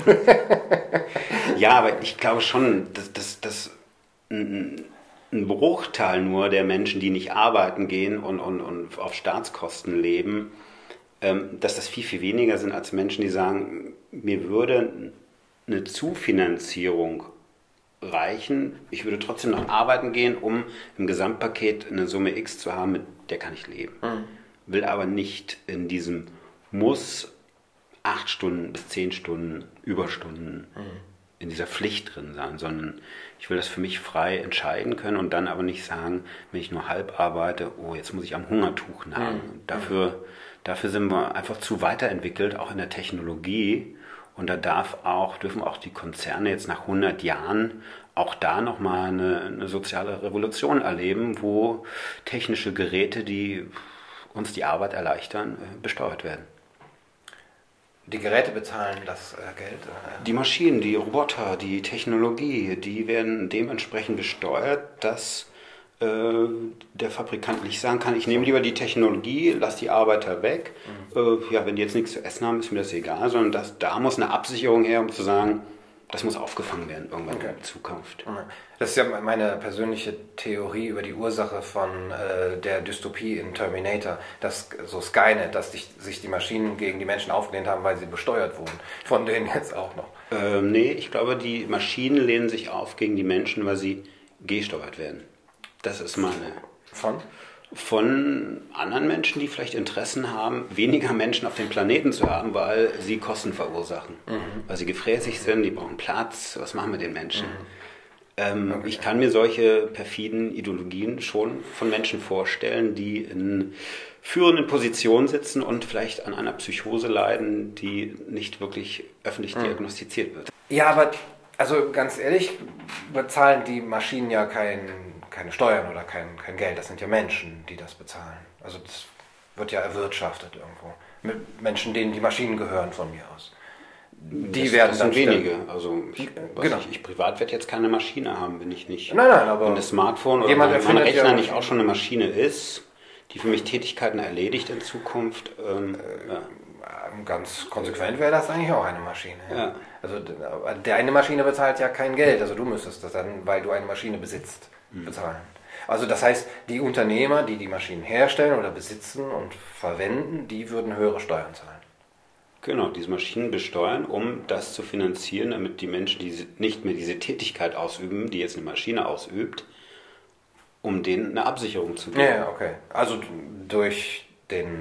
Ja, aber ich glaube schon, dass, dass, dass ein, ein Bruchteil nur der Menschen, die nicht arbeiten gehen und, und, und auf Staatskosten leben, ähm, dass das viel, viel weniger sind als Menschen, die sagen, mir würde eine Zufinanzierung reichen. Ich würde trotzdem noch arbeiten gehen, um im Gesamtpaket eine Summe X zu haben, mit der kann ich leben. Mhm. Will aber nicht in diesem Muss acht Stunden bis zehn Stunden Überstunden mhm. in dieser Pflicht drin sein, sondern ich will das für mich frei entscheiden können und dann aber nicht sagen, wenn ich nur halb arbeite, oh, jetzt muss ich am Hungertuch nagen. Mhm. Dafür, dafür sind wir einfach zu weiterentwickelt, auch in der Technologie. Und da darf auch, dürfen auch die Konzerne jetzt nach hundert Jahren auch da nochmal eine, eine soziale Revolution erleben, wo technische Geräte, die uns die Arbeit erleichtern, besteuert werden. Die Geräte bezahlen das äh, Geld? Äh, die Maschinen, die Roboter, die Technologie, die werden dementsprechend besteuert, dass äh, der Fabrikant nicht sagen kann, ich nehme lieber die Technologie, lass die Arbeiter weg. Mhm. Äh, ja, wenn die jetzt nichts zu essen haben, ist mir das egal, sondern dass, da muss eine Absicherung her, um zu sagen, das muss aufgefangen werden irgendwann okay. in Zukunft. Das ist ja meine persönliche Theorie über die Ursache von äh, der Dystopie in Terminator, dass so Skynet, dass sich, sich die Maschinen gegen die Menschen aufgelehnt haben, weil sie besteuert wurden. Von denen jetzt auch noch. Ähm, nee, ich glaube, die Maschinen lehnen sich auf gegen die Menschen, weil sie gesteuert werden. Das ist meine... Von? Von anderen Menschen, die vielleicht Interessen haben, weniger Menschen auf dem Planeten zu haben, weil sie Kosten verursachen. Mhm. Weil sie gefräßig sind, die brauchen Platz. Was machen wir den Menschen? Mhm. Ähm, okay. Ich kann mir solche perfiden Ideologien schon von Menschen vorstellen, die in führenden Positionen sitzen und vielleicht an einer Psychose leiden, die nicht wirklich öffentlich mhm. diagnostiziert wird. Ja, aber also ganz ehrlich, bezahlen die Maschinen ja kein... keine Steuern oder kein, kein Geld, das sind ja Menschen, die das bezahlen. Also das wird ja erwirtschaftet irgendwo. Mit Menschen, denen die Maschinen gehören von mir aus. Die das, werden das dann sind wenige. Also ich, genau. ich, ich privat werde jetzt keine Maschine haben, wenn ich nicht. Nein, nein, aber wenn das Smartphone oder mein, mein Rechner ja nicht auch schon eine Maschine ist, die für mich Tätigkeiten erledigt in Zukunft. Ähm, äh, ja. Ganz konsequent wäre das eigentlich auch eine Maschine. Ja. Ja. Also der eine Maschine bezahlt ja kein Geld, also du müsstest das dann, weil du eine Maschine besitzt, bezahlen. Also das heißt, die Unternehmer, die die Maschinen herstellen oder besitzen und verwenden, die würden höhere Steuern zahlen. Genau, diese Maschinen besteuern, um das zu finanzieren, damit die Menschen, die nicht mehr diese Tätigkeit ausüben, die jetzt eine Maschine ausübt, um denen eine Absicherung zu geben. Ja, okay. Also durch den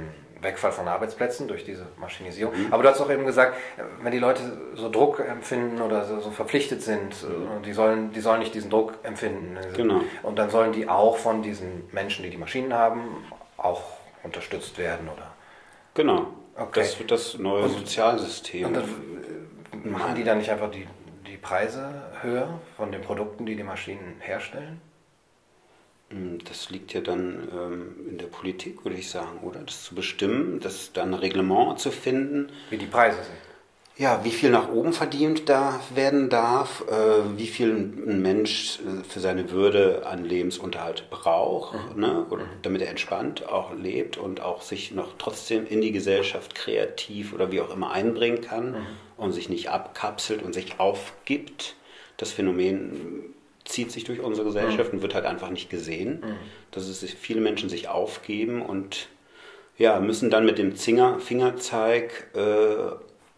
Wegfall von Arbeitsplätzen durch diese Maschinisierung. Mhm. Aber du hast auch eben gesagt, wenn die Leute so Druck empfinden oder so, so verpflichtet sind, mhm. die, sollen, die sollen nicht diesen Druck empfinden. Genau. Und dann sollen die auch von diesen Menschen, die die Maschinen haben, auch unterstützt werden, oder? Genau. Okay. Das wird das neue und, Sozialsystem. Und dann, machen die dann nicht einfach die, die Preise höher von den Produkten, die die Maschinen herstellen? Das liegt ja dann ähm, in der Politik, würde ich sagen, oder? Das zu bestimmen, das dann ein Reglement zu finden. Wie die Preise sind. Ja, wie viel nach oben verdient da werden darf, äh, wie viel ein Mensch für seine Würde an Lebensunterhalt braucht, mhm. ne? Oder, damit er entspannt auch lebt und auch sich noch trotzdem in die Gesellschaft kreativ oder wie auch immer einbringen kann mhm. und sich nicht abkapselt und sich aufgibt. Das Phänomen zieht sich durch unsere Gesellschaft mhm. und wird halt einfach nicht gesehen, mhm. dass es viele Menschen sich aufgeben und ja, müssen dann mit dem Zinger, Fingerzeig äh,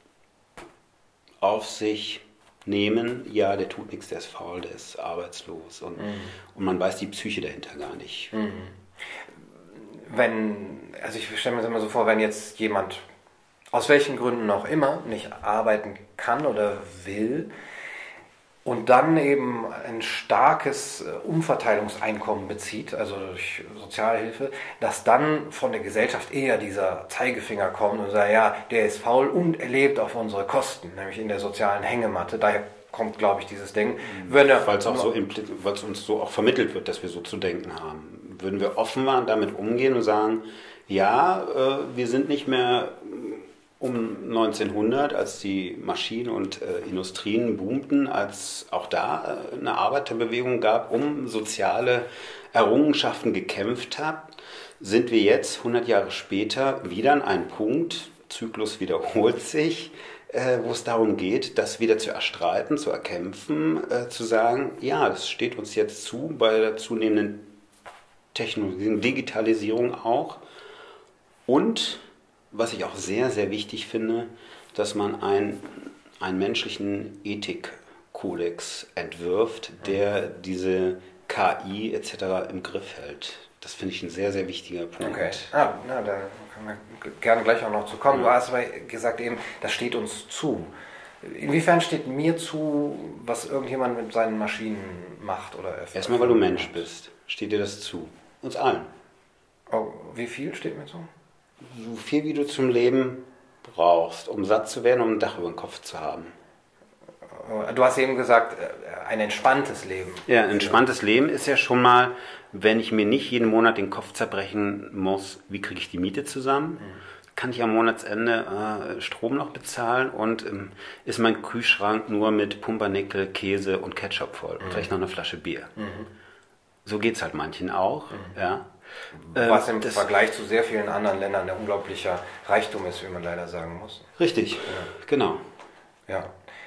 auf sich nehmen, ja, der tut nichts, der ist faul, der ist arbeitslos und, mhm. und man weiß die Psyche dahinter gar nicht. Mhm. Wenn, also ich stelle mir das immer so vor, wenn jetzt jemand aus welchen Gründen auch immer nicht arbeiten kann oder will, und dann eben ein starkes Umverteilungseinkommen bezieht, also durch Sozialhilfe, dass dann von der Gesellschaft eher dieser Zeigefinger kommt und sagt, ja, der ist faul und er lebt auf unsere Kosten, nämlich in der sozialen Hängematte. Daher kommt, glaube ich, dieses Ding. Weil es auch so weil es uns so auch vermittelt wird, dass wir so zu denken haben. Würden wir offen damit umgehen und sagen, ja, äh, wir sind nicht mehr um neunzehnhundert, als die Maschinen und äh, Industrien boomten, als auch da äh, eine Arbeiterbewegung gab, um soziale Errungenschaften gekämpft hat, sind wir jetzt hundert Jahre später wieder an einem Punkt, Zyklus wiederholt sich, äh, wo es darum geht, das wieder zu erstreiten, zu erkämpfen, äh, zu sagen, ja, das steht uns jetzt zu, bei der zunehmenden Technologie, Digitalisierung auch. Und was ich auch sehr, sehr wichtig finde, dass man ein, einen menschlichen Ethikkodex entwirft, der diese K I et cetera im Griff hält. Das finde ich ein sehr, sehr wichtiger Punkt. Okay, ah, na, da können wir gerne gleich auch noch zu kommen. Ja. Du hast aber gesagt eben, das steht uns zu. Inwiefern steht mir zu, was irgendjemand mit seinen Maschinen macht oder erfüllt? Erstmal, weil du Mensch bist, steht dir das zu. Uns allen. Oh, wie viel steht mir zu? So viel, wie du zum Leben brauchst, um satt zu werden, um ein Dach über dem Kopf zu haben. Du hast eben gesagt, ein entspanntes Leben. Ja, ein entspanntes Leben ist ja schon mal, wenn ich mir nicht jeden Monat den Kopf zerbrechen muss, wie kriege ich die Miete zusammen, mhm. kann ich am Monatsende äh, Strom noch bezahlen und ähm, ist mein Kühlschrank nur mit Pumpernickel, Käse und Ketchup voll mhm. und vielleicht noch eine Flasche Bier. Mhm. So geht es halt manchen auch, mhm. ja. Was im das Vergleich zu sehr vielen anderen Ländern ein unglaublicher Reichtum ist, wie man leider sagen muss. Richtig, ja. Genau. Ja.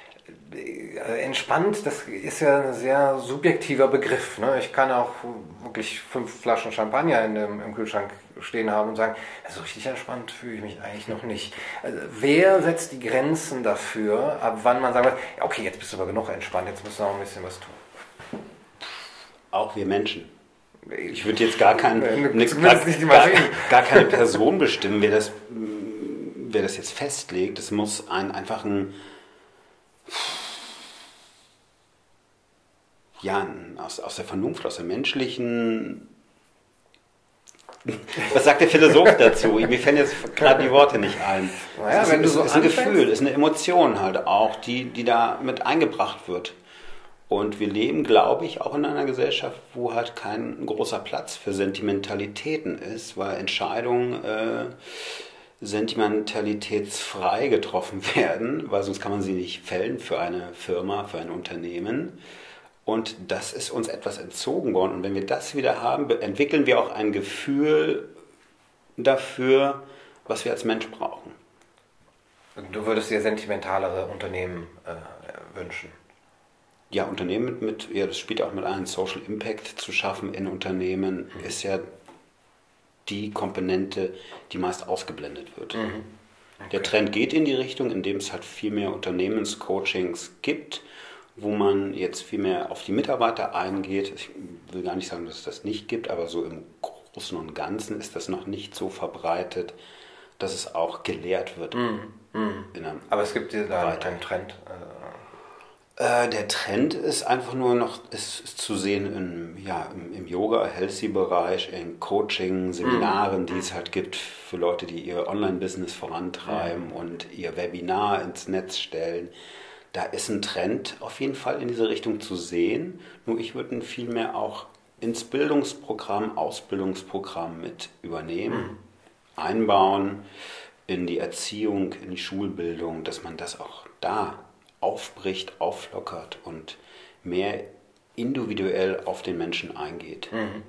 Entspannt, das ist ja ein sehr subjektiver Begriff. Ne? Ich kann auch wirklich fünf Flaschen Champagner in dem, im Kühlschrank stehen haben und sagen, so richtig entspannt fühle ich mich eigentlich noch nicht. Also, wer setzt die Grenzen dafür, ab wann man sagen will, okay, jetzt bist du aber genug entspannt, jetzt musst du noch ein bisschen was tun? Auch wir Menschen. Ich würde jetzt gar, kein, ne, gar, nicht die gar, gar keine Person bestimmen, wer das, wer das jetzt festlegt. Es muss ein, einfach ein, ja, aus, aus der Vernunft, aus der menschlichen... Was sagt der Philosoph dazu? Mir fällen jetzt gerade die Worte nicht ein. Naja, es wenn ist, du so ist ein Gefühl, es ist eine Emotion halt auch, die, die da mit eingebracht wird. Und wir leben, glaube ich, auch in einer Gesellschaft, wo halt kein großer Platz für Sentimentalitäten ist, weil Entscheidungen äh, sentimentalitätsfrei getroffen werden, weil sonst kann man sie nicht fällen für eine Firma, für ein Unternehmen. Und das ist uns etwas entzogen worden. Und wenn wir das wieder haben, entwickeln wir auch ein Gefühl dafür, was wir als Mensch brauchen. Du würdest dir sentimentalere Unternehmen äh, wünschen? Ja, Unternehmen mit, mit, ja, das spielt auch mit ein, Social Impact zu schaffen in Unternehmen, mhm. ist ja die Komponente, die meist ausgeblendet wird. Mhm. Okay. Der Trend geht in die Richtung, indem es halt viel mehr Unternehmenscoachings gibt, wo man jetzt viel mehr auf die Mitarbeiter eingeht. Ich will gar nicht sagen, dass es das nicht gibt, aber so im Großen und Ganzen ist das noch nicht so verbreitet, dass es auch gelehrt wird. Mhm. Mhm. Aber es gibt da keinen Trend. Äh, der Trend ist einfach nur noch ist, ist zu sehen im, ja, im, im Yoga, Healthy-Bereich, in Coaching, Seminaren, mhm. die es halt gibt für Leute, die ihr Online-Business vorantreiben mhm. und ihr Webinar ins Netz stellen. Da ist ein Trend auf jeden Fall in diese Richtung zu sehen. Nur ich würde ihn vielmehr auch ins Bildungsprogramm, Ausbildungsprogramm mit übernehmen, mhm. einbauen in die Erziehung, in die Schulbildung, dass man das auch da aufbricht, auflockert und mehr individuell auf den Menschen eingeht. Mhm.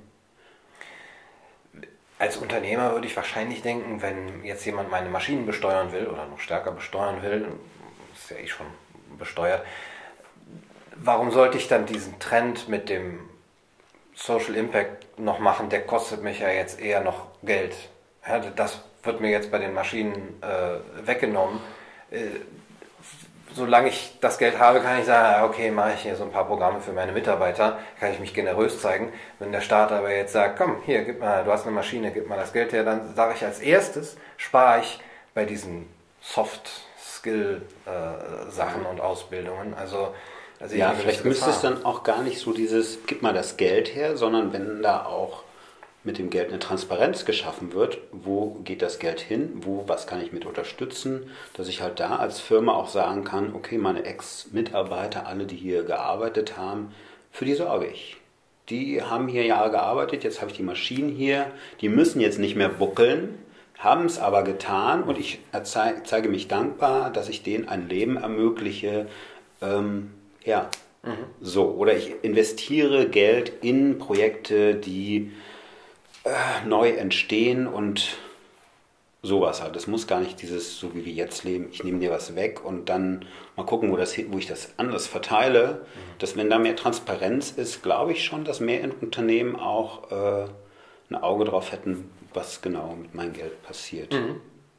Als Unternehmer würde ich wahrscheinlich denken, wenn jetzt jemand meine Maschinen besteuern will oder noch stärker besteuern will, ist ja eh schon besteuert, warum sollte ich dann diesen Trend mit dem Social Impact noch machen? Der kostet mich ja jetzt eher noch Geld. Ja, das wird mir jetzt bei den Maschinen äh, weggenommen. Äh, Solange ich das Geld habe, kann ich sagen, okay, mache ich hier so ein paar Programme für meine Mitarbeiter, kann ich mich generös zeigen. Wenn der Staat aber jetzt sagt, komm, hier, gib mal, du hast eine Maschine, gib mal das Geld her, dann sage ich als erstes, spare ich bei diesen Soft-Skill-Sachen äh, und Ausbildungen. Also, also ja, vielleicht müsste es dann auch gar nicht so dieses, gib mal das Geld her, sondern wenn da auch mit dem Geld eine Transparenz geschaffen wird, wo geht das Geld hin, wo, was kann ich mit unterstützen, dass ich halt da als Firma auch sagen kann, okay, meine Ex-Mitarbeiter, alle, die hier gearbeitet haben, für die sorge ich. Die haben hier Jahre gearbeitet, jetzt habe ich die Maschinen hier, die müssen jetzt nicht mehr buckeln, haben es aber getan und ich zeige mich dankbar, dass ich denen ein Leben ermögliche, ähm, ja, mhm. so, oder ich investiere Geld in Projekte, die neu entstehen und sowas halt. Das muss gar nicht dieses, so wie wir jetzt leben, ich nehme dir was weg und dann mal gucken, wo, das, wo ich das anders verteile. Mhm. Dass wenn da mehr Transparenz ist, glaube ich schon, dass mehr Unternehmen auch äh, ein Auge drauf hätten, was genau mit meinem Geld passiert. Mhm.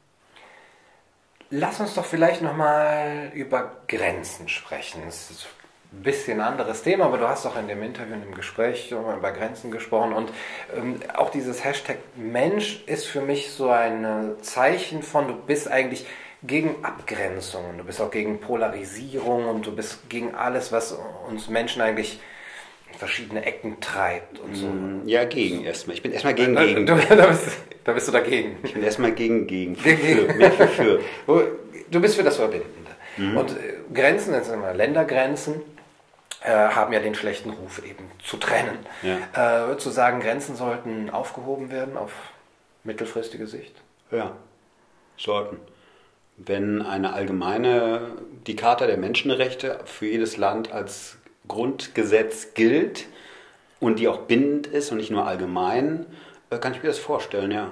Lass uns doch vielleicht nochmal über Grenzen sprechen. Das ist ein bisschen anderes Thema, aber du hast auch in dem Interview, in dem Gespräch über Grenzen gesprochen und ähm, auch dieses Hashtag Mensch ist für mich so ein Zeichen von, du bist eigentlich gegen Abgrenzungen, du bist auch gegen Polarisierung und du bist gegen alles, was uns Menschen eigentlich in verschiedene Ecken treibt und so. Ja, gegen erstmal. Ich bin erstmal gegen gegen. Du, da, bist, da bist du dagegen. Ich bin erstmal gegen gegen. Für, für, für, für. Du bist für das Verbindende. Mhm. Und äh, Grenzen, das sind immer Ländergrenzen, haben ja den schlechten Ruf eben zu trennen. Ja. Äh, zu sagen, Grenzen sollten aufgehoben werden auf mittelfristige Sicht? Ja, sollten. Wenn eine allgemeine, die Charta der Menschenrechte für jedes Land als Grundgesetz gilt und die auch bindend ist und nicht nur allgemein, kann ich mir das vorstellen, ja.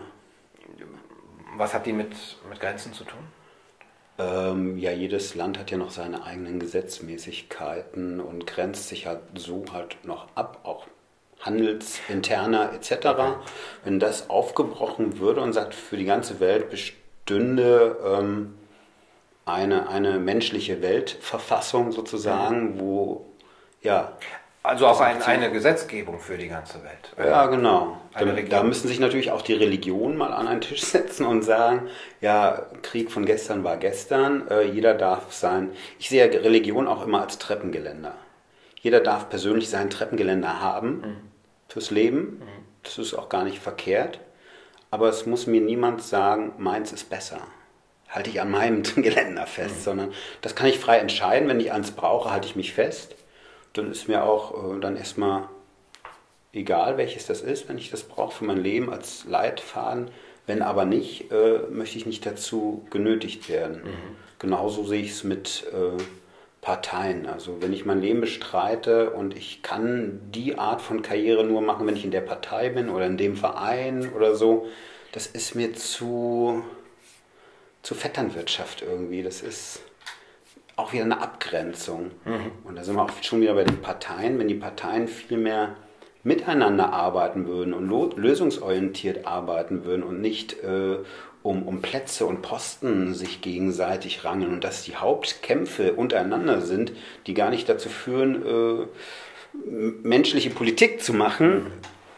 Was hat die mit, mit Grenzen zu tun? Ähm, ja, jedes Land hat ja noch seine eigenen Gesetzmäßigkeiten und grenzt sich halt so halt noch ab, auch handelsinterner et cetera. Okay. Wenn das aufgebrochen würde und sagt, für die ganze Welt bestünde ähm, eine, eine menschliche Weltverfassung sozusagen, mhm. wo, ja... Also auch ein, eine Gesetzgebung für die ganze Welt. Ja, genau. Da, da müssen sich natürlich auch die Religionen mal an einen Tisch setzen und sagen, ja, Krieg von gestern war gestern, äh, jeder darf sein... Ich sehe ja Religion auch immer als Treppengeländer. Jeder darf persönlich sein Treppengeländer haben mhm. fürs Leben. Mhm. Das ist auch gar nicht verkehrt. Aber es muss mir niemand sagen, meins ist besser. Halte ich an meinem Geländer fest, mhm. sondern das kann ich frei entscheiden. Wenn ich eins brauche, halte ich mich fest. Dann ist mir auch äh, dann erstmal egal, welches das ist, wenn ich das brauche für mein Leben als Leitfaden. Wenn aber nicht, äh, möchte ich nicht dazu genötigt werden. Mhm. Genauso sehe ich es mit äh, Parteien. Also wenn ich mein Leben bestreite und ich kann die Art von Karriere nur machen, wenn ich in der Partei bin oder in dem Verein oder so, das ist mir zu, zu Vetternwirtschaft irgendwie. Das ist... auch wieder eine Abgrenzung. Mhm. Und da sind wir auch schon wieder bei den Parteien. Wenn die Parteien viel mehr miteinander arbeiten würden und lösungsorientiert arbeiten würden und nicht äh, um, um Plätze und Posten sich gegenseitig rangeln und dass die Hauptkämpfe untereinander sind, die gar nicht dazu führen, äh, menschliche Politik zu machen,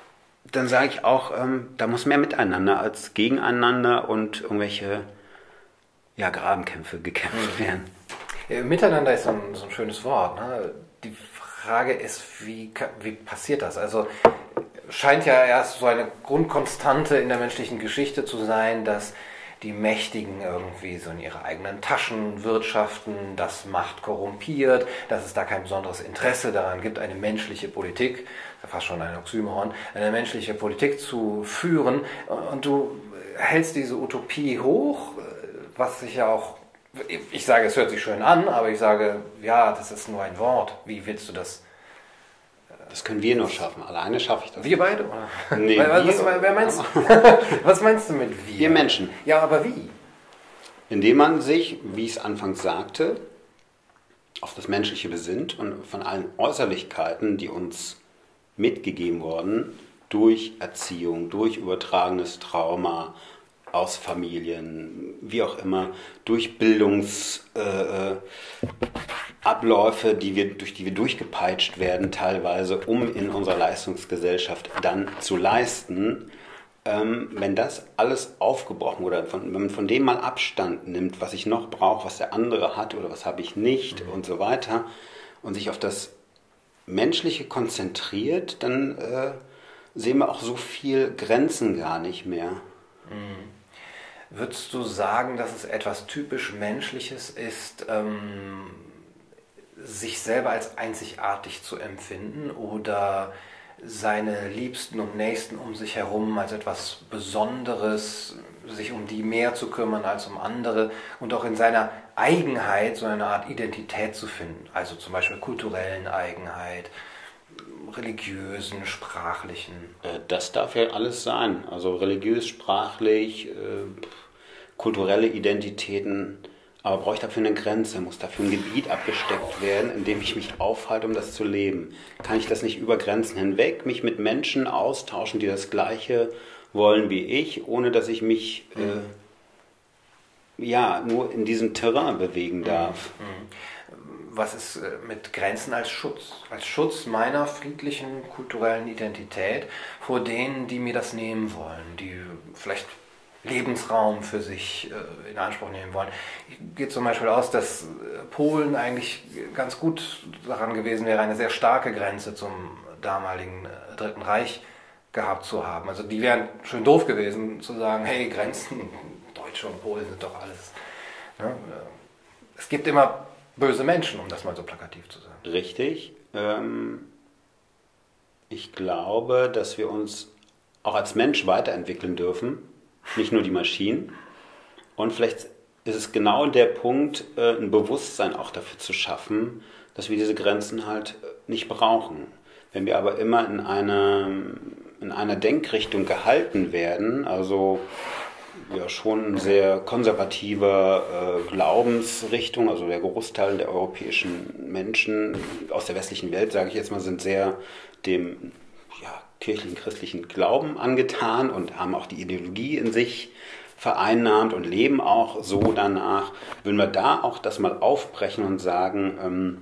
dann sage ich auch, ähm, da muss mehr miteinander als gegeneinander und irgendwelche ja, Grabenkämpfe gekämpft werden. Ja, miteinander ist so ein, so ein schönes Wort. Ne? Die Frage ist, wie, wie passiert das? Also scheint ja erst so eine Grundkonstante in der menschlichen Geschichte zu sein, dass die Mächtigen irgendwie so in ihre eigenen Taschen wirtschaften, dass Macht korrumpiert, dass es da kein besonderes Interesse daran gibt, eine menschliche Politik, das ist ja fast schon ein Oxymoron, eine menschliche Politik zu führen. Und du hältst diese Utopie hoch, was sich ja auch, ich sage, es hört sich schön an, aber ich sage, ja, das ist nur ein Wort. Wie willst du das? Das können wir nur schaffen. Alleine schaffe ich das. Wir beide? Nee, was, wir, was, wer meinst, was meinst du mit wir? Wir Menschen. Ja, aber wie? Indem man sich, wie ich es anfangs sagte, auf das Menschliche besinnt und von allen Äußerlichkeiten, die uns mitgegeben wurden, durch Erziehung, durch übertragenes Trauma, aus Familien, wie auch immer, durch Bildungsabläufe, äh, die wir, durch die wir durchgepeitscht werden teilweise, um in unserer Leistungsgesellschaft dann zu leisten. Ähm, wenn das alles aufgebrochen oder von, wenn man von dem mal Abstand nimmt, was ich noch brauche, was der andere hat oder was habe ich nicht mhm. und so weiter und sich auf das Menschliche konzentriert, dann äh, sehen wir auch so viel Grenzen gar nicht mehr. Mhm. Würdest du sagen, dass es etwas typisch Menschliches ist, ähm, sich selber als einzigartig zu empfinden oder seine Liebsten und Nächsten um sich herum als etwas Besonderes, sich um die mehr zu kümmern als um andere und auch in seiner Eigenheit so eine Art Identität zu finden, also zum Beispiel kulturellen Eigenheit, religiösen, sprachlichen? Das darf ja alles sein. Also religiös, sprachlich, äh, kulturelle Identitäten. Aber brauche ich dafür eine Grenze? Muss dafür ein Gebiet abgesteckt werden, in dem ich mich aufhalte, um das zu leben? Kann ich das nicht über Grenzen hinweg, mich mit Menschen austauschen, die das Gleiche wollen wie ich, ohne dass ich mich äh, ja, nur in diesem Terrain bewegen darf? Was ist mit Grenzen als Schutz? Als Schutz meiner friedlichen kulturellen Identität vor denen, die mir das nehmen wollen, die vielleicht Lebensraum für sich äh, in Anspruch nehmen wollen. Ich gehe zum Beispiel aus, dass Polen eigentlich ganz gut daran gewesen wäre, eine sehr starke Grenze zum damaligen äh, Dritten Reich gehabt zu haben. Also die wären schön doof gewesen, zu sagen, hey, Grenzen, Deutsche und Polen sind doch alles. Ne? Es gibt immer böse Menschen, um das mal so plakativ zu sagen. Richtig. Ähm, ich glaube, dass wir uns auch als Mensch weiterentwickeln dürfen. Nicht nur die Maschinen. Und vielleicht ist es genau der Punkt, ein Bewusstsein auch dafür zu schaffen, dass wir diese Grenzen halt nicht brauchen. Wenn wir aber immer in einer, in einer Denkrichtung gehalten werden, also ja schon sehr konservativer äh, Glaubensrichtung, also der Großteil der europäischen Menschen aus der westlichen Welt, sage ich jetzt mal, sind sehr dem ja, kirchlichen, christlichen Glauben angetan und haben auch die Ideologie in sich vereinnahmt und leben auch so danach. Würden wir da auch das mal aufbrechen und sagen, ähm,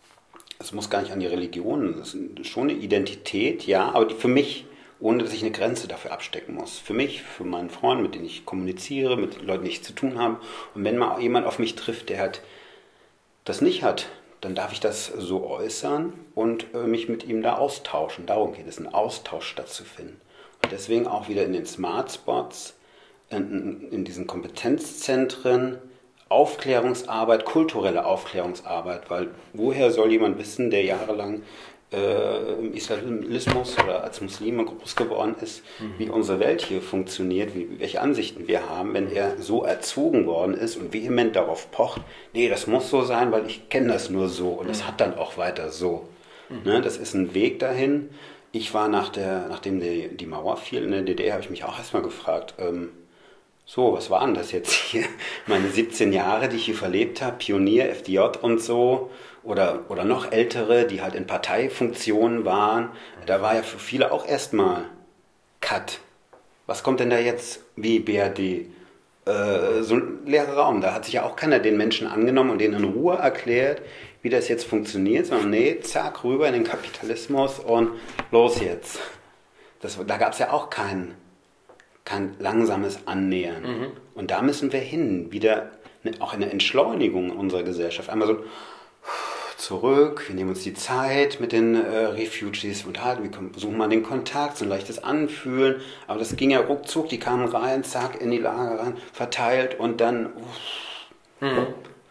es muss gar nicht an die Religion, es ist schon eine Identität, ja, aber die für mich, ohne dass ich eine Grenze dafür abstecken muss. Für mich, für meinen Freund, mit denen ich kommuniziere, mit Leuten, die ich zu tun habe. Und wenn mal jemand auf mich trifft, der halt das nicht hat, dann darf ich das so äußern und äh, mich mit ihm da austauschen. Darum geht es, einen Austausch stattzufinden. Und deswegen auch wieder in den Smart Spots, in, in diesen Kompetenzzentren, Aufklärungsarbeit, kulturelle Aufklärungsarbeit, weil woher soll jemand wissen, der jahrelang äh, im Islamismus oder als Muslime groß geworden ist, mhm. wie unsere Welt hier funktioniert, wie, welche Ansichten wir haben, wenn er so erzogen worden ist und vehement darauf pocht, nee, das muss so sein, weil ich kenne das nur so und es mhm. hat dann auch weiter so. Mhm. Ne, das ist ein Weg dahin. Ich war nach der, nachdem die, die Mauer fiel in der D D R, habe ich mich auch erstmal gefragt, ähm, so, was waren das jetzt hier? Meine siebzehn Jahre, die ich hier verlebt habe, Pionier, F D J und so, oder, oder noch ältere, die halt in Parteifunktionen waren. Da war ja für viele auch erstmal Cut. Was kommt denn da jetzt wie B R D? Äh, so ein leerer Raum. Da hat sich ja auch keiner den Menschen angenommen und denen in Ruhe erklärt, wie das jetzt funktioniert, sondern nee, zack, rüber in den Kapitalismus und los jetzt. Das, da gab es ja auch kein, kein langsames Annähern. Mhm. Und da müssen wir hin, wieder eine, auch eine Entschleunigung unserer Gesellschaft. Einmal so zurück, wir nehmen uns die Zeit mit den äh, Refugees unterhalten, wir suchen mal den Kontakt, so ein leichtes Anfühlen. Aber das ging ja ruckzuck, die kamen rein, zack, in die Lager rein, verteilt und dann... Mhm.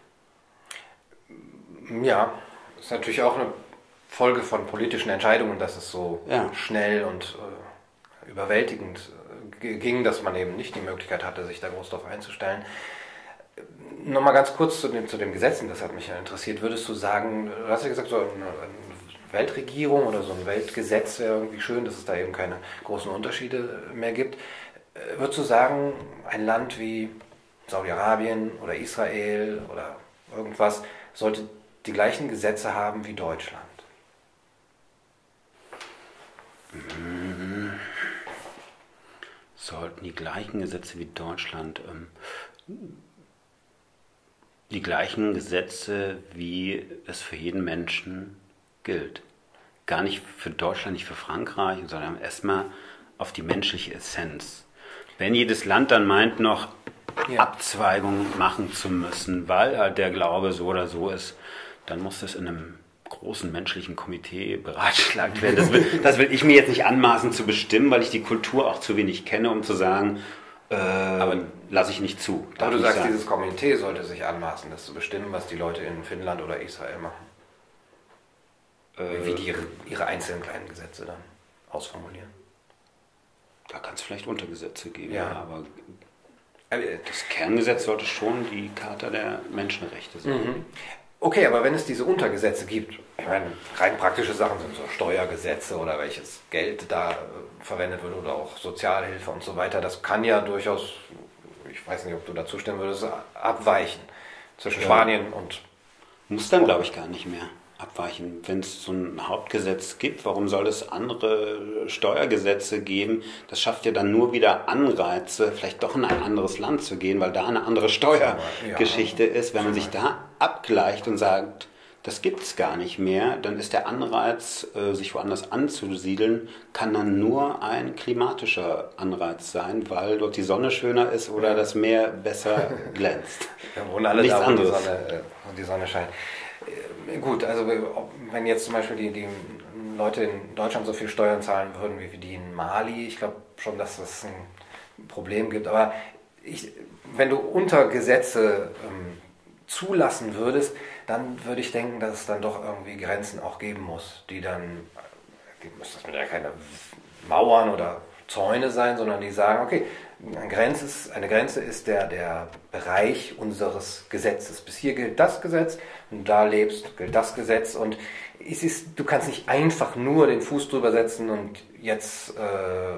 Ja, das ist natürlich auch eine Folge von politischen Entscheidungen, dass es so ja. schnell und äh, überwältigend äh, ging, dass man eben nicht die Möglichkeit hatte, sich da groß drauf einzustellen. Nochmal ganz kurz zu dem, zu dem Gesetzen, das hat mich ja interessiert. Würdest du sagen, du hast ja gesagt, so eine, eine Weltregierung oder so ein Weltgesetz wäre irgendwie schön, dass es da eben keine großen Unterschiede mehr gibt. Würdest du sagen, ein Land wie Saudi-Arabien oder Israel oder irgendwas sollte die gleichen Gesetze haben wie Deutschland? Sollten die gleichen Gesetze wie Deutschland, ähm, die gleichen Gesetze, wie es für jeden Menschen gilt. Gar nicht für Deutschland, nicht für Frankreich, sondern erstmal auf die menschliche Essenz. Wenn jedes Land dann meint, noch ja. Abzweigungen machen zu müssen, weil halt der Glaube so oder so ist, dann muss das in einem großen menschlichen Komitee beratschlagt werden. Das will, das will ich mir jetzt nicht anmaßen zu bestimmen, weil ich die Kultur auch zu wenig kenne, um zu sagen, äh, aber lasse ich nicht zu. Aber du sagst, sagen. Dieses Komitee sollte sich anmaßen, das zu bestimmen, was die Leute in Finnland oder Israel machen. Äh, Wie die ihre, ihre einzelnen kleinen Gesetze dann ausformulieren. Da kann es vielleicht Untergesetze geben, ja. aber das Kerngesetz sollte schon die Charta der Menschenrechte sein. Mhm. Okay, aber wenn es diese Untergesetze gibt, ich meine, rein praktische Sachen sind so Steuergesetze oder welches Geld da äh, verwendet wird oder auch Sozialhilfe und so weiter, das kann ja durchaus, ich weiß nicht, ob du da zustimmen würdest, abweichen zwischen ja. Spanien und... Muss dann, glaube ich, gar nicht mehr abweichen. Wenn es so ein Hauptgesetz gibt, warum soll es andere Steuergesetze geben? Das schafft ja dann nur wieder Anreize, vielleicht doch in ein anderes Land zu gehen, weil da eine andere Steuergeschichte ja, ist. Wenn man sich da abgleicht und sagt, das gibt es gar nicht mehr, dann ist der Anreiz, sich woanders anzusiedeln, kann dann nur ein klimatischer Anreiz sein, weil dort die Sonne schöner ist oder das Meer besser glänzt. Ja, wohnen alle Nichts da, wo anderes. Die Sonne, wo die Sonne scheint. Gut, also wenn jetzt zum Beispiel die, die Leute in Deutschland so viel Steuern zahlen würden wie die in Mali, ich glaube schon, dass das ein Problem gibt, aber ich, wenn du Untergesetze ähm, zulassen würdest, dann würde ich denken, dass es dann doch irgendwie Grenzen auch geben muss, die dann, das müssen ja keine Mauern oder Zäune sein, sondern die sagen, okay, eine Grenze ist, eine Grenze ist der, der Bereich unseres Gesetzes. Bis hier gilt das Gesetz und da lebst, gilt das Gesetz. Und es ist, du kannst nicht einfach nur den Fuß drüber setzen und jetzt äh,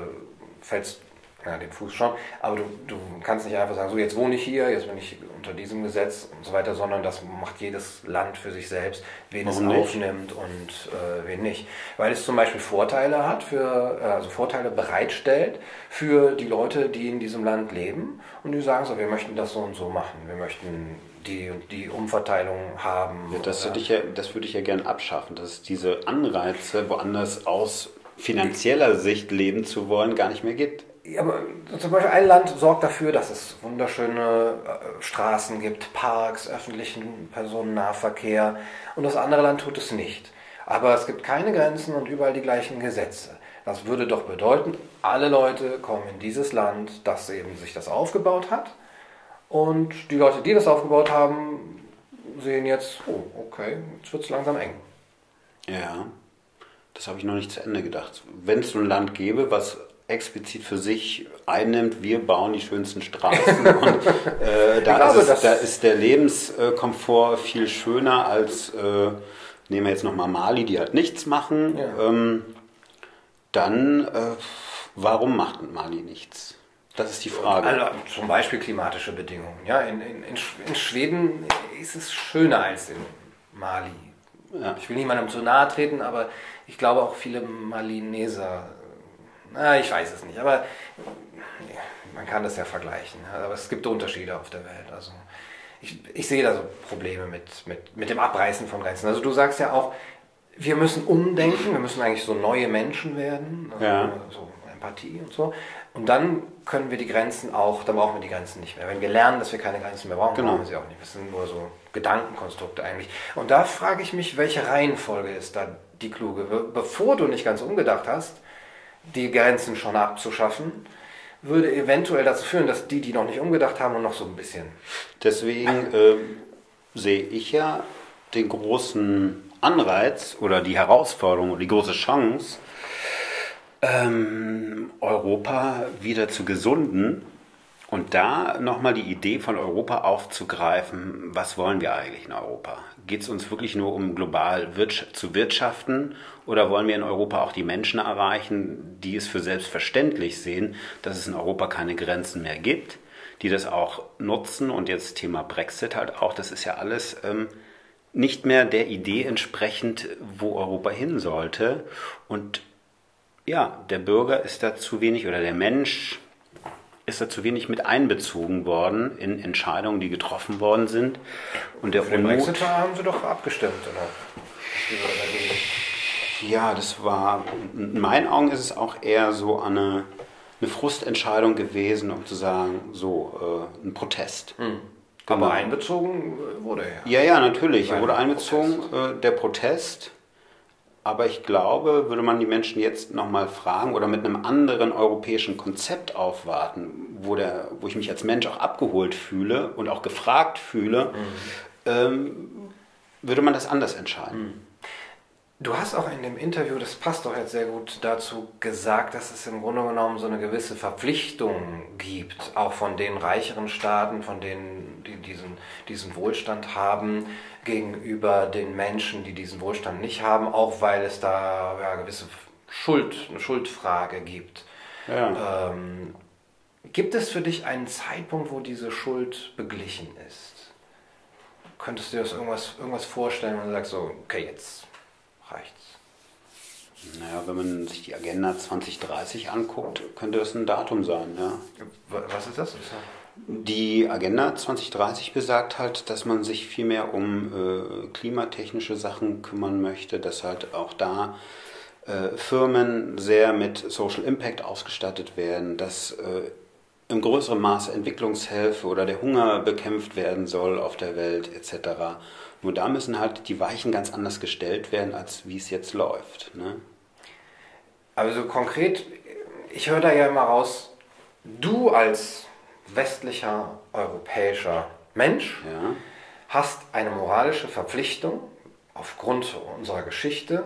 fällst ja, den Fuß schon, aber du, du kannst nicht einfach sagen, so jetzt wohne ich hier, jetzt bin ich unter diesem Gesetz und so weiter, sondern das macht jedes Land für sich selbst, wen Warum es nicht? aufnimmt und äh, wen nicht. Weil es zum Beispiel Vorteile hat, für, also Vorteile bereitstellt für die Leute, die in diesem Land leben und die sagen so, wir möchten das so und so machen, wir möchten die und die Umverteilung haben. Ja, das, würde ich ja, das würde ich ja gern abschaffen, dass es diese Anreize, woanders aus finanzieller Sicht leben zu wollen, gar nicht mehr gibt. Ja, aber zum Beispiel ein Land sorgt dafür, dass es wunderschöne äh, Straßen gibt, Parks, öffentlichen Personennahverkehr und das andere Land tut es nicht. Aber es gibt keine Grenzen und überall die gleichen Gesetze. Das würde doch bedeuten, alle Leute kommen in dieses Land, das eben sich das aufgebaut hat und die Leute, die das aufgebaut haben, sehen jetzt, oh, okay, jetzt wird es langsam eng. Ja, das habe ich noch nicht zu Ende gedacht. Wenn es so ein Land gäbe, was explizit für sich einnimmt, wir bauen die schönsten Straßen und äh, da, glaube, ist es, da ist der Lebenskomfort viel schöner als, äh, nehmen wir jetzt nochmal Mali, die halt nichts machen, ja. ähm, dann äh, warum macht Mali nichts? Das ist die Frage. Also, zum Beispiel klimatische Bedingungen. Ja, in, in, in Schweden ist es schöner als in Mali. Ja. Ich will niemandem zu nahe treten, aber ich glaube auch viele Malineser, na, ich weiß es nicht, aber man kann das ja vergleichen. Aber es gibt Unterschiede auf der Welt. Also ich, ich sehe da so Probleme mit, mit, mit dem Abreißen von Grenzen. Also du sagst ja auch, wir müssen umdenken, wir müssen eigentlich so neue Menschen werden. Also ja. so Empathie und so. Und dann können wir die Grenzen auch, dann brauchen wir die Grenzen nicht mehr. Wenn wir lernen, dass wir keine Grenzen mehr brauchen, genau. brauchen wir sie auch nicht. Das sind nur so Gedankenkonstrukte eigentlich. Und da frage ich mich, welche Reihenfolge ist da die kluge? Bevor du nicht ganz umgedacht hast, die Grenzen schon abzuschaffen, würde eventuell dazu führen, dass die, die noch nicht umgedacht haben, nur noch so ein bisschen... Deswegen äh, sehe ich ja den großen Anreiz oder die Herausforderung oder die große Chance, ähm, Europa wieder zu gesunden und da nochmal die Idee von Europa aufzugreifen, was wollen wir eigentlich in Europa? Geht es uns wirklich nur um global wirtsch- zu wirtschaften oder wollen wir in Europa auch die Menschen erreichen, die es für selbstverständlich sehen, dass es in Europa keine Grenzen mehr gibt, die das auch nutzen und jetzt Thema Brexit halt auch, das ist ja alles ähm, nicht mehr der Idee entsprechend, wo Europa hin sollte und ja, der Bürger ist da zu wenig oder der Mensch ist da zu wenig mit einbezogen worden in Entscheidungen, die getroffen worden sind. Und der Für den Unmut, Brexit haben sie doch abgestimmt, oder? ja, das war, in meinen Augen ist es auch eher so eine, eine Frustentscheidung gewesen, um zu sagen, so, äh, ein Protest. Hm. Genau. Aber einbezogen wurde er. Ja, ja, natürlich, er wurde Ein einbezogen, äh, der Protest. Aber ich glaube, würde man die Menschen jetzt nochmal fragen oder mit einem anderen europäischen Konzept aufwarten, wo, der, wo ich mich als Mensch auch abgeholt fühle und auch gefragt fühle, mhm. ähm, würde man das anders entscheiden. Mhm. Du hast auch in dem Interview, das passt doch jetzt sehr gut dazu, gesagt, dass es im Grunde genommen so eine gewisse Verpflichtung gibt, auch von den reicheren Staaten, von denen, die diesen, diesen Wohlstand haben, gegenüber den Menschen, die diesen Wohlstand nicht haben, auch weil es da ja, gewisse Schuld, eine Schuldfrage gibt. Ja. Ähm, gibt es für dich einen Zeitpunkt, wo diese Schuld beglichen ist? Könntest du dir das irgendwas, irgendwas vorstellen, wenn du sagst, so, okay, jetzt reicht's? Naja, wenn man sich die Agenda zwanzig dreißig anguckt, könnte das ein Datum sein, ja. Was ist das? Die Agenda zwanzig dreißig besagt halt, dass man sich viel mehr um äh, klimatechnische Sachen kümmern möchte, dass halt auch da äh, Firmen sehr mit Social Impact ausgestattet werden, dass äh, im größeren Maße Entwicklungshilfe oder der Hunger bekämpft werden soll auf der Welt et cetera. Nur da müssen halt die Weichen ganz anders gestellt werden, als wie es jetzt läuft. Ne? Also konkret, ich höre da ja immer raus, du als westlicher, europäischer Mensch ja. hast eine moralische Verpflichtung, aufgrund unserer Geschichte,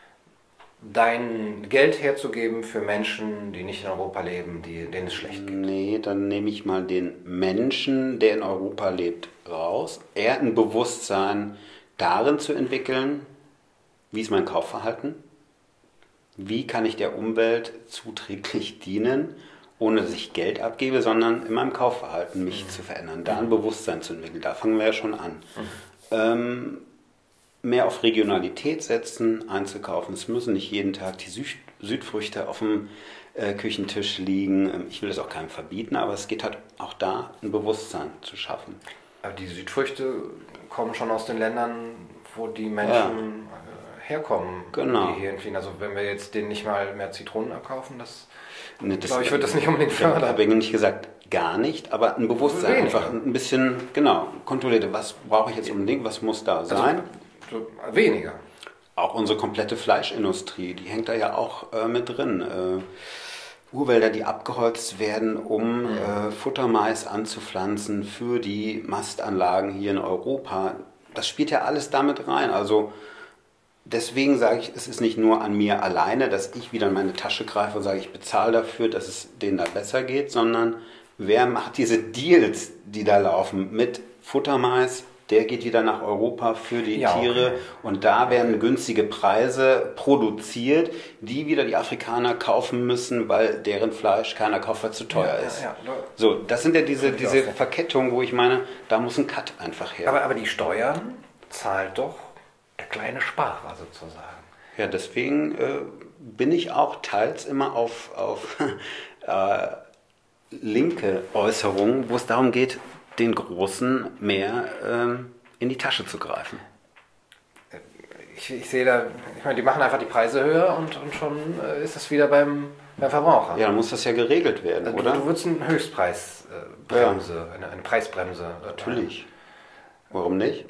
dein Geld herzugeben für Menschen, die nicht in Europa leben, die, denen es schlecht geht. Nee, dann nehme ich mal den Menschen, der in Europa lebt, raus. Eher ein Bewusstsein darin zu entwickeln, wie ist mein Kaufverhalten, wie kann ich der Umwelt zuträglich dienen, ohne dass ich Geld abgebe, sondern in meinem Kaufverhalten mich mhm. zu verändern, da ein Bewusstsein zu entwickeln. Da fangen wir ja schon an. Mhm. Ähm, mehr auf Regionalität setzen, einzukaufen. Es müssen nicht jeden Tag die Süd Südfrüchte auf dem äh, Küchentisch liegen. Ich will das auch keinem verbieten, aber es geht halt auch da, ein Bewusstsein zu schaffen. Aber die Südfrüchte kommen schon aus den Ländern, wo die Menschen ja. äh, herkommen, genau. die hier entfliehen. Also wenn wir jetzt denen nicht mal mehr Zitronen abkaufen, das, nee, das glaube ich, wird das nicht unbedingt fördern. Ja, habe ich nicht gesagt, gar nicht, aber ein Bewusstsein, weniger. Einfach ein bisschen, genau, kontrolliert, was brauche ich jetzt unbedingt, was muss da sein. Also, weniger. Auch unsere komplette Fleischindustrie, die hängt da ja auch äh, mit drin. Äh, Urwälder, die abgeholzt werden, um mhm. äh, Futtermais anzupflanzen für die Mastanlagen hier in Europa. Das spielt ja alles damit rein. Also deswegen sage ich, es ist nicht nur an mir alleine, dass ich wieder in meine Tasche greife und sage, ich bezahle dafür, dass es denen da besser geht, sondern wer macht diese Deals, die da laufen mit Futtermais? Der geht wieder nach Europa für die ja, Tiere okay. und da werden günstige Preise produziert, die wieder die Afrikaner kaufen müssen, weil deren Fleisch keiner kauft, weil es zu teuer ja, ist. Ja, ja. So, das sind ja diese, diese Verkettung, wo ich meine, da muss ein Cut einfach her. Aber, aber die Steuern zahlt doch der kleine Sparer sozusagen. Ja, deswegen äh, bin ich auch teils immer auf, auf äh, linke Äußerungen, wo es darum geht, den Großen mehr ähm, in die Tasche zu greifen. ich, ich sehe da, ich meine, die machen einfach die Preise höher und, und schon äh, ist es wieder beim, beim Verbraucher. Ja, dann muss das ja geregelt werden, also, oder? Du, du würdest eine Höchstpreisbremse, ja. eine, eine Preisbremse. Natürlich. Warum nicht?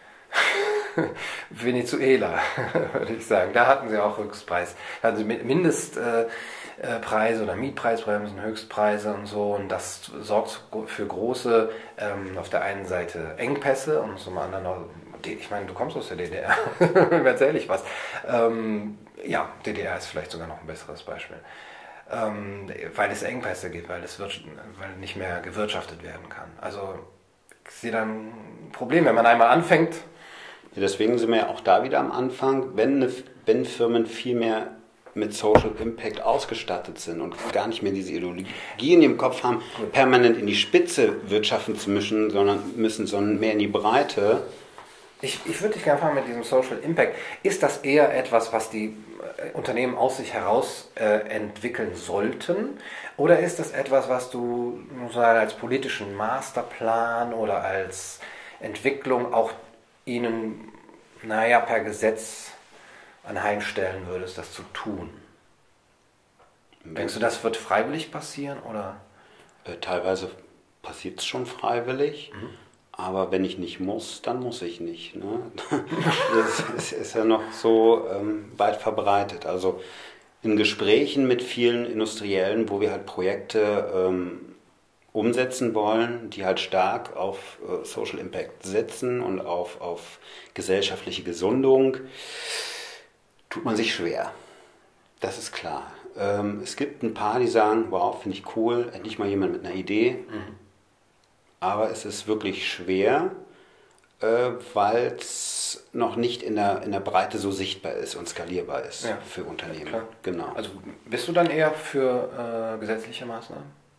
Venezuela, würde ich sagen. Da hatten sie auch Höchstpreis. Da hatten sie Mindestpreise äh, oder Mietpreisbremsen, Höchstpreise und so. Und das sorgt für große, ähm, auf der einen Seite Engpässe und zum anderen auch, ich meine, du kommst aus der D D R, erzähle ich was. Ähm, ja, D D R ist vielleicht sogar noch ein besseres Beispiel. Ähm, weil es Engpässe gibt, weil es wird, weil nicht mehr gewirtschaftet werden kann. Also ich sehe da ein Problem, wenn man einmal anfängt. Ja, deswegen sind wir ja auch da wieder am Anfang, wenn, eine, wenn Firmen viel mehr mit Social Impact ausgestattet sind und gar nicht mehr diese Ideologien im Kopf haben, permanent in die Spitze wirtschaften zu müssen, sondern müssen, sondern mehr in die Breite. Ich, ich würde dich gerne fragen mit diesem Social Impact, ist das eher etwas, was die Unternehmen aus sich heraus äh, entwickeln sollten? Oder ist das etwas, was du sagen, als politischen Masterplan oder als Entwicklung auch ihnen, naja, per Gesetz anheimstellen würdest, das zu tun? Denkst du, das wird freiwillig passieren? Oder? Äh, teilweise passiert es schon freiwillig. Mhm. Aber wenn ich nicht muss, dann muss ich nicht. Ne? Das ist, ist ja noch so ähm, weit verbreitet. Also in Gesprächen mit vielen Industriellen, wo wir halt Projekte ähm, umsetzen wollen, die halt stark auf äh, Social Impact setzen und auf, auf gesellschaftliche Gesundung, tut man sich schwer. Das ist klar. Ähm, es gibt ein paar, die sagen, wow, finde ich cool, endlich mal jemand mit einer Idee. Mhm. Aber es ist wirklich schwer, äh, weil es noch nicht in der, in der Breite so sichtbar ist und skalierbar ist ja. für Unternehmen. Klar. Genau. Also bist du dann eher für äh, gesetzliche Maßnahmen?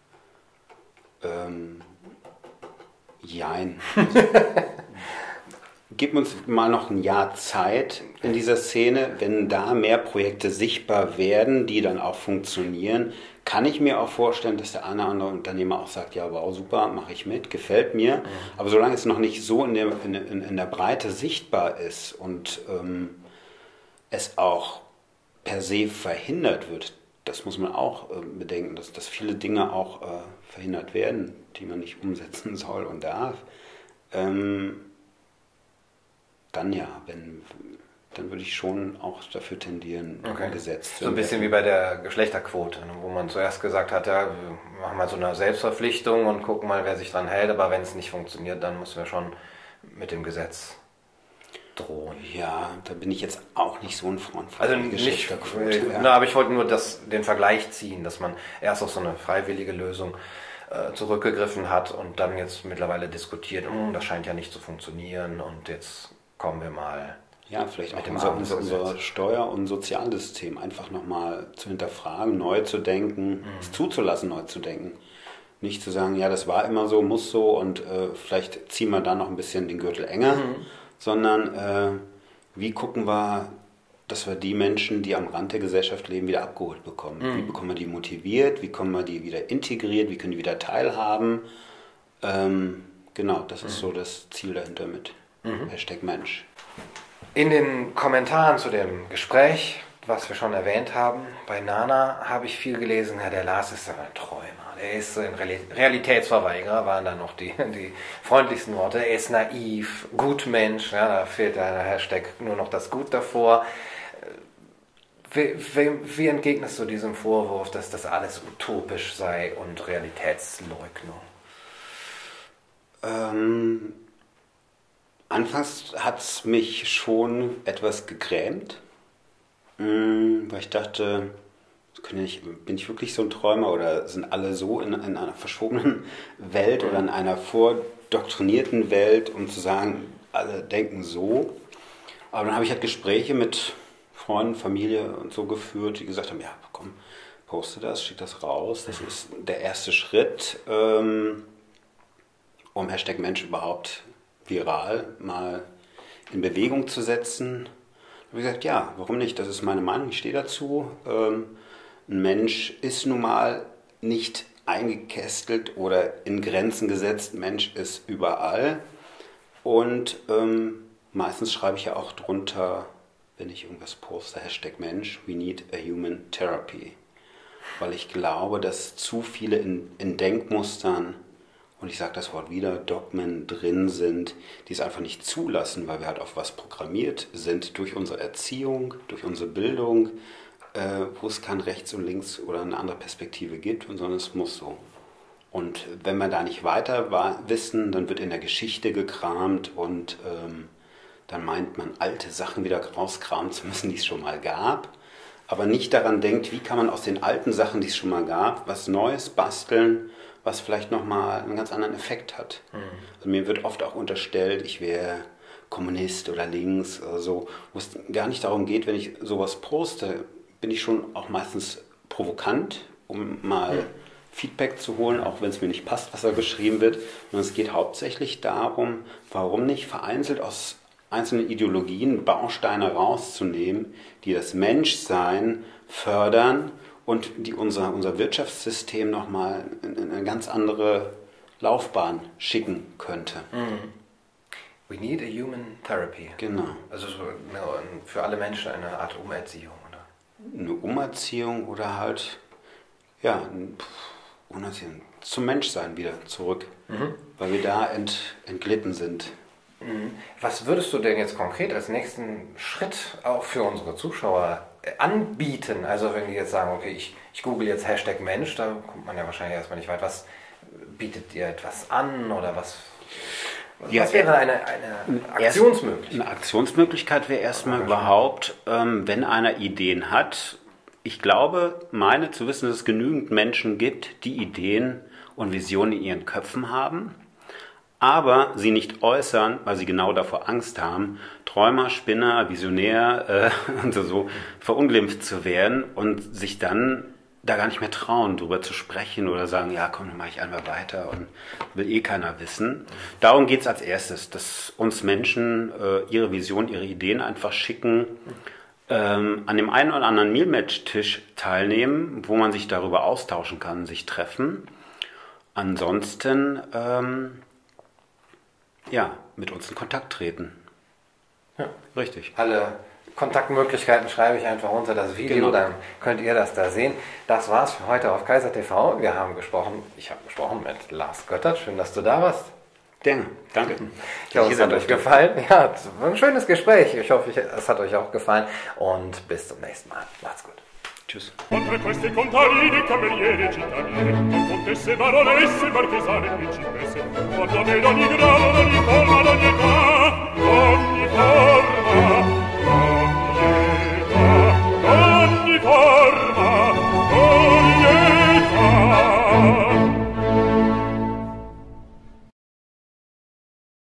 Ähm, jein. Gib uns mal noch ein Jahr Zeit in dieser Szene. Wenn da mehr Projekte sichtbar werden, die dann auch funktionieren, kann ich mir auch vorstellen, dass der eine oder andere Unternehmer auch sagt, ja, wow, super, mache ich mit, gefällt mir. Mhm. Aber solange es noch nicht so in der, in, in der Breite sichtbar ist und ähm, es auch per se verhindert wird, das muss man auch äh, bedenken, dass, dass viele Dinge auch äh, verhindert werden, die man nicht umsetzen soll und darf. Ähm, dann ja, wenn... dann würde ich schon auch dafür tendieren, okay. ein Gesetz zu So ein bisschen wie bei der Geschlechterquote, wo man zuerst gesagt hat, ja, wir machen mal so eine Selbstverpflichtung und gucken mal, wer sich dran hält, aber wenn es nicht funktioniert, dann müssen wir schon mit dem Gesetz drohen. Ja, da bin ich jetzt auch nicht so ein Freund von also Geschlechterquote. Nicht, ja. Na, aber ich wollte nur das, den Vergleich ziehen, dass man erst auf so eine freiwillige Lösung äh, zurückgegriffen hat und dann jetzt mittlerweile diskutiert, hm, das scheint ja nicht zu funktionieren und jetzt kommen wir mal... Ja, vielleicht auch unser, unser, unser Steuer- und Sozialsystem einfach nochmal zu hinterfragen, neu zu denken, mhm. es zuzulassen, neu zu denken. Nicht zu sagen, ja, das war immer so, muss so und äh, vielleicht ziehen wir da noch ein bisschen den Gürtel enger, mhm. sondern äh, wie gucken wir, dass wir die Menschen, die am Rand der Gesellschaft leben, wieder abgeholt bekommen. Mhm. Wie bekommen wir die motiviert, wie kommen wir die wieder integriert, wie können die wieder teilhaben. Ähm, genau, das ist mhm. so das Ziel dahinter mit mhm. Hashtag Mensch. In den Kommentaren zu dem Gespräch, was wir schon erwähnt haben, bei Nana habe ich viel gelesen, ja, der Lars ist ein Träumer, der ist ein Realitätsverweigerer, waren dann noch die, die freundlichsten Worte, er ist naiv, Gutmensch, ja, da fehlt der Hashtag nur noch das Gut davor. Wie, wie, wie entgegnest du diesem Vorwurf, dass das alles utopisch sei und Realitätsleugnung? Ähm... Anfangs hat es mich schon etwas gegrämt, weil ich dachte, bin ich wirklich so ein Träumer oder sind alle so in, in einer verschobenen Welt oder in einer vordoktrinierten Welt, um zu sagen, alle denken so. Aber dann habe ich halt Gespräche mit Freunden, Familie und so geführt, die gesagt haben, ja komm, poste das, schick das raus. Das ist der erste Schritt, um Hashtag Mensch überhaupt viral mal in Bewegung zu setzen. Da habe ich gesagt, ja, warum nicht? Das ist meine Meinung, ich stehe dazu. Ähm, ein Mensch ist nun mal nicht eingekästelt oder in Grenzen gesetzt. Ein Mensch ist überall. Und ähm, meistens schreibe ich ja auch drunter wenn ich irgendwas poste, Hashtag Mensch, we need a human therapy. Weil ich glaube, dass zu viele in, in Denkmustern, und ich sage das Wort wieder, Dogmen drin sind, die es einfach nicht zulassen, weil wir halt auf was programmiert sind durch unsere Erziehung, durch unsere Bildung, äh, wo es kein Rechts und Links oder eine andere Perspektive gibt, sondern es muss so. Und wenn wir da nicht weiter wissen, dann wird in der Geschichte gekramt und ähm, dann meint man, alte Sachen wieder rauskramen zu müssen, die es schon mal gab, aber nicht daran denkt, wie kann man aus den alten Sachen, die es schon mal gab, was Neues basteln, was vielleicht nochmal einen ganz anderen Effekt hat. Mhm. Also mir wird oft auch unterstellt, ich wäre Kommunist oder links oder so, wo es gar nicht darum geht, wenn ich sowas poste, bin ich schon auch meistens provokant, um mal mhm. Feedback zu holen, auch wenn es mir nicht passt, was da geschrieben wird. Und es geht hauptsächlich darum, warum nicht vereinzelt aus einzelnen Ideologien Bausteine rauszunehmen, die das Menschsein fördern und die unser, unser Wirtschaftssystem nochmal in, in eine ganz andere Laufbahn schicken könnte. Mm. We need a human therapy. Genau. Also so eine, für alle Menschen eine Art Umerziehung, oder? Eine Umerziehung oder halt, ja, Umerziehung zum Menschsein wieder zurück, mhm. weil wir da ent, entglitten sind. Was würdest du denn jetzt konkret als nächsten Schritt auch für unsere Zuschauer anbieten? Also wenn die jetzt sagen, okay, ich, ich google jetzt Hashtag Mensch, da kommt man ja wahrscheinlich erstmal nicht weit. Was bietet ihr etwas an oder was, was ja, wäre eine, eine Aktionsmöglichkeit? Eine Aktionsmöglichkeit wäre erstmal überhaupt, ähm, wenn einer Ideen hat. Ich glaube, meine zu wissen, dass es genügend Menschen gibt, die Ideen und Visionen in ihren Köpfen haben, aber sie nicht äußern, weil sie genau davor Angst haben, Träumer, Spinner, Visionär äh, und so verunglimpft zu werden und sich dann da gar nicht mehr trauen, darüber zu sprechen oder sagen, ja komm, dann mache ich einmal weiter und will eh keiner wissen. Darum geht es als erstes, dass uns Menschen äh, ihre Vision, ihre Ideen einfach schicken, ähm, an dem einen oder anderen Mealmatch-Tisch teilnehmen, wo man sich darüber austauschen kann, sich treffen. Ansonsten ähm, ja, mit uns in Kontakt treten. Ja. Richtig. Alle Kontaktmöglichkeiten schreibe ich einfach unter das Video, genau. Dann könnt ihr das da sehen. Das war's für heute auf Kaiser T V. Wir haben gesprochen, ich habe gesprochen mit Lars Göttert. Schön, dass du da warst. Danke. Danke. Ich hoffe, es hat euch gefallen. Ja, es war ein schönes Gespräch. Ich hoffe, es hat euch auch gefallen. Und bis zum nächsten Mal. Macht's gut. Tschüss. Oltre queste contadine, cameriere, cittadine, con contesse, baronesse, marchesane e principesse, quando vedo ogni grado, ogni forma, ogni età, ogni forma,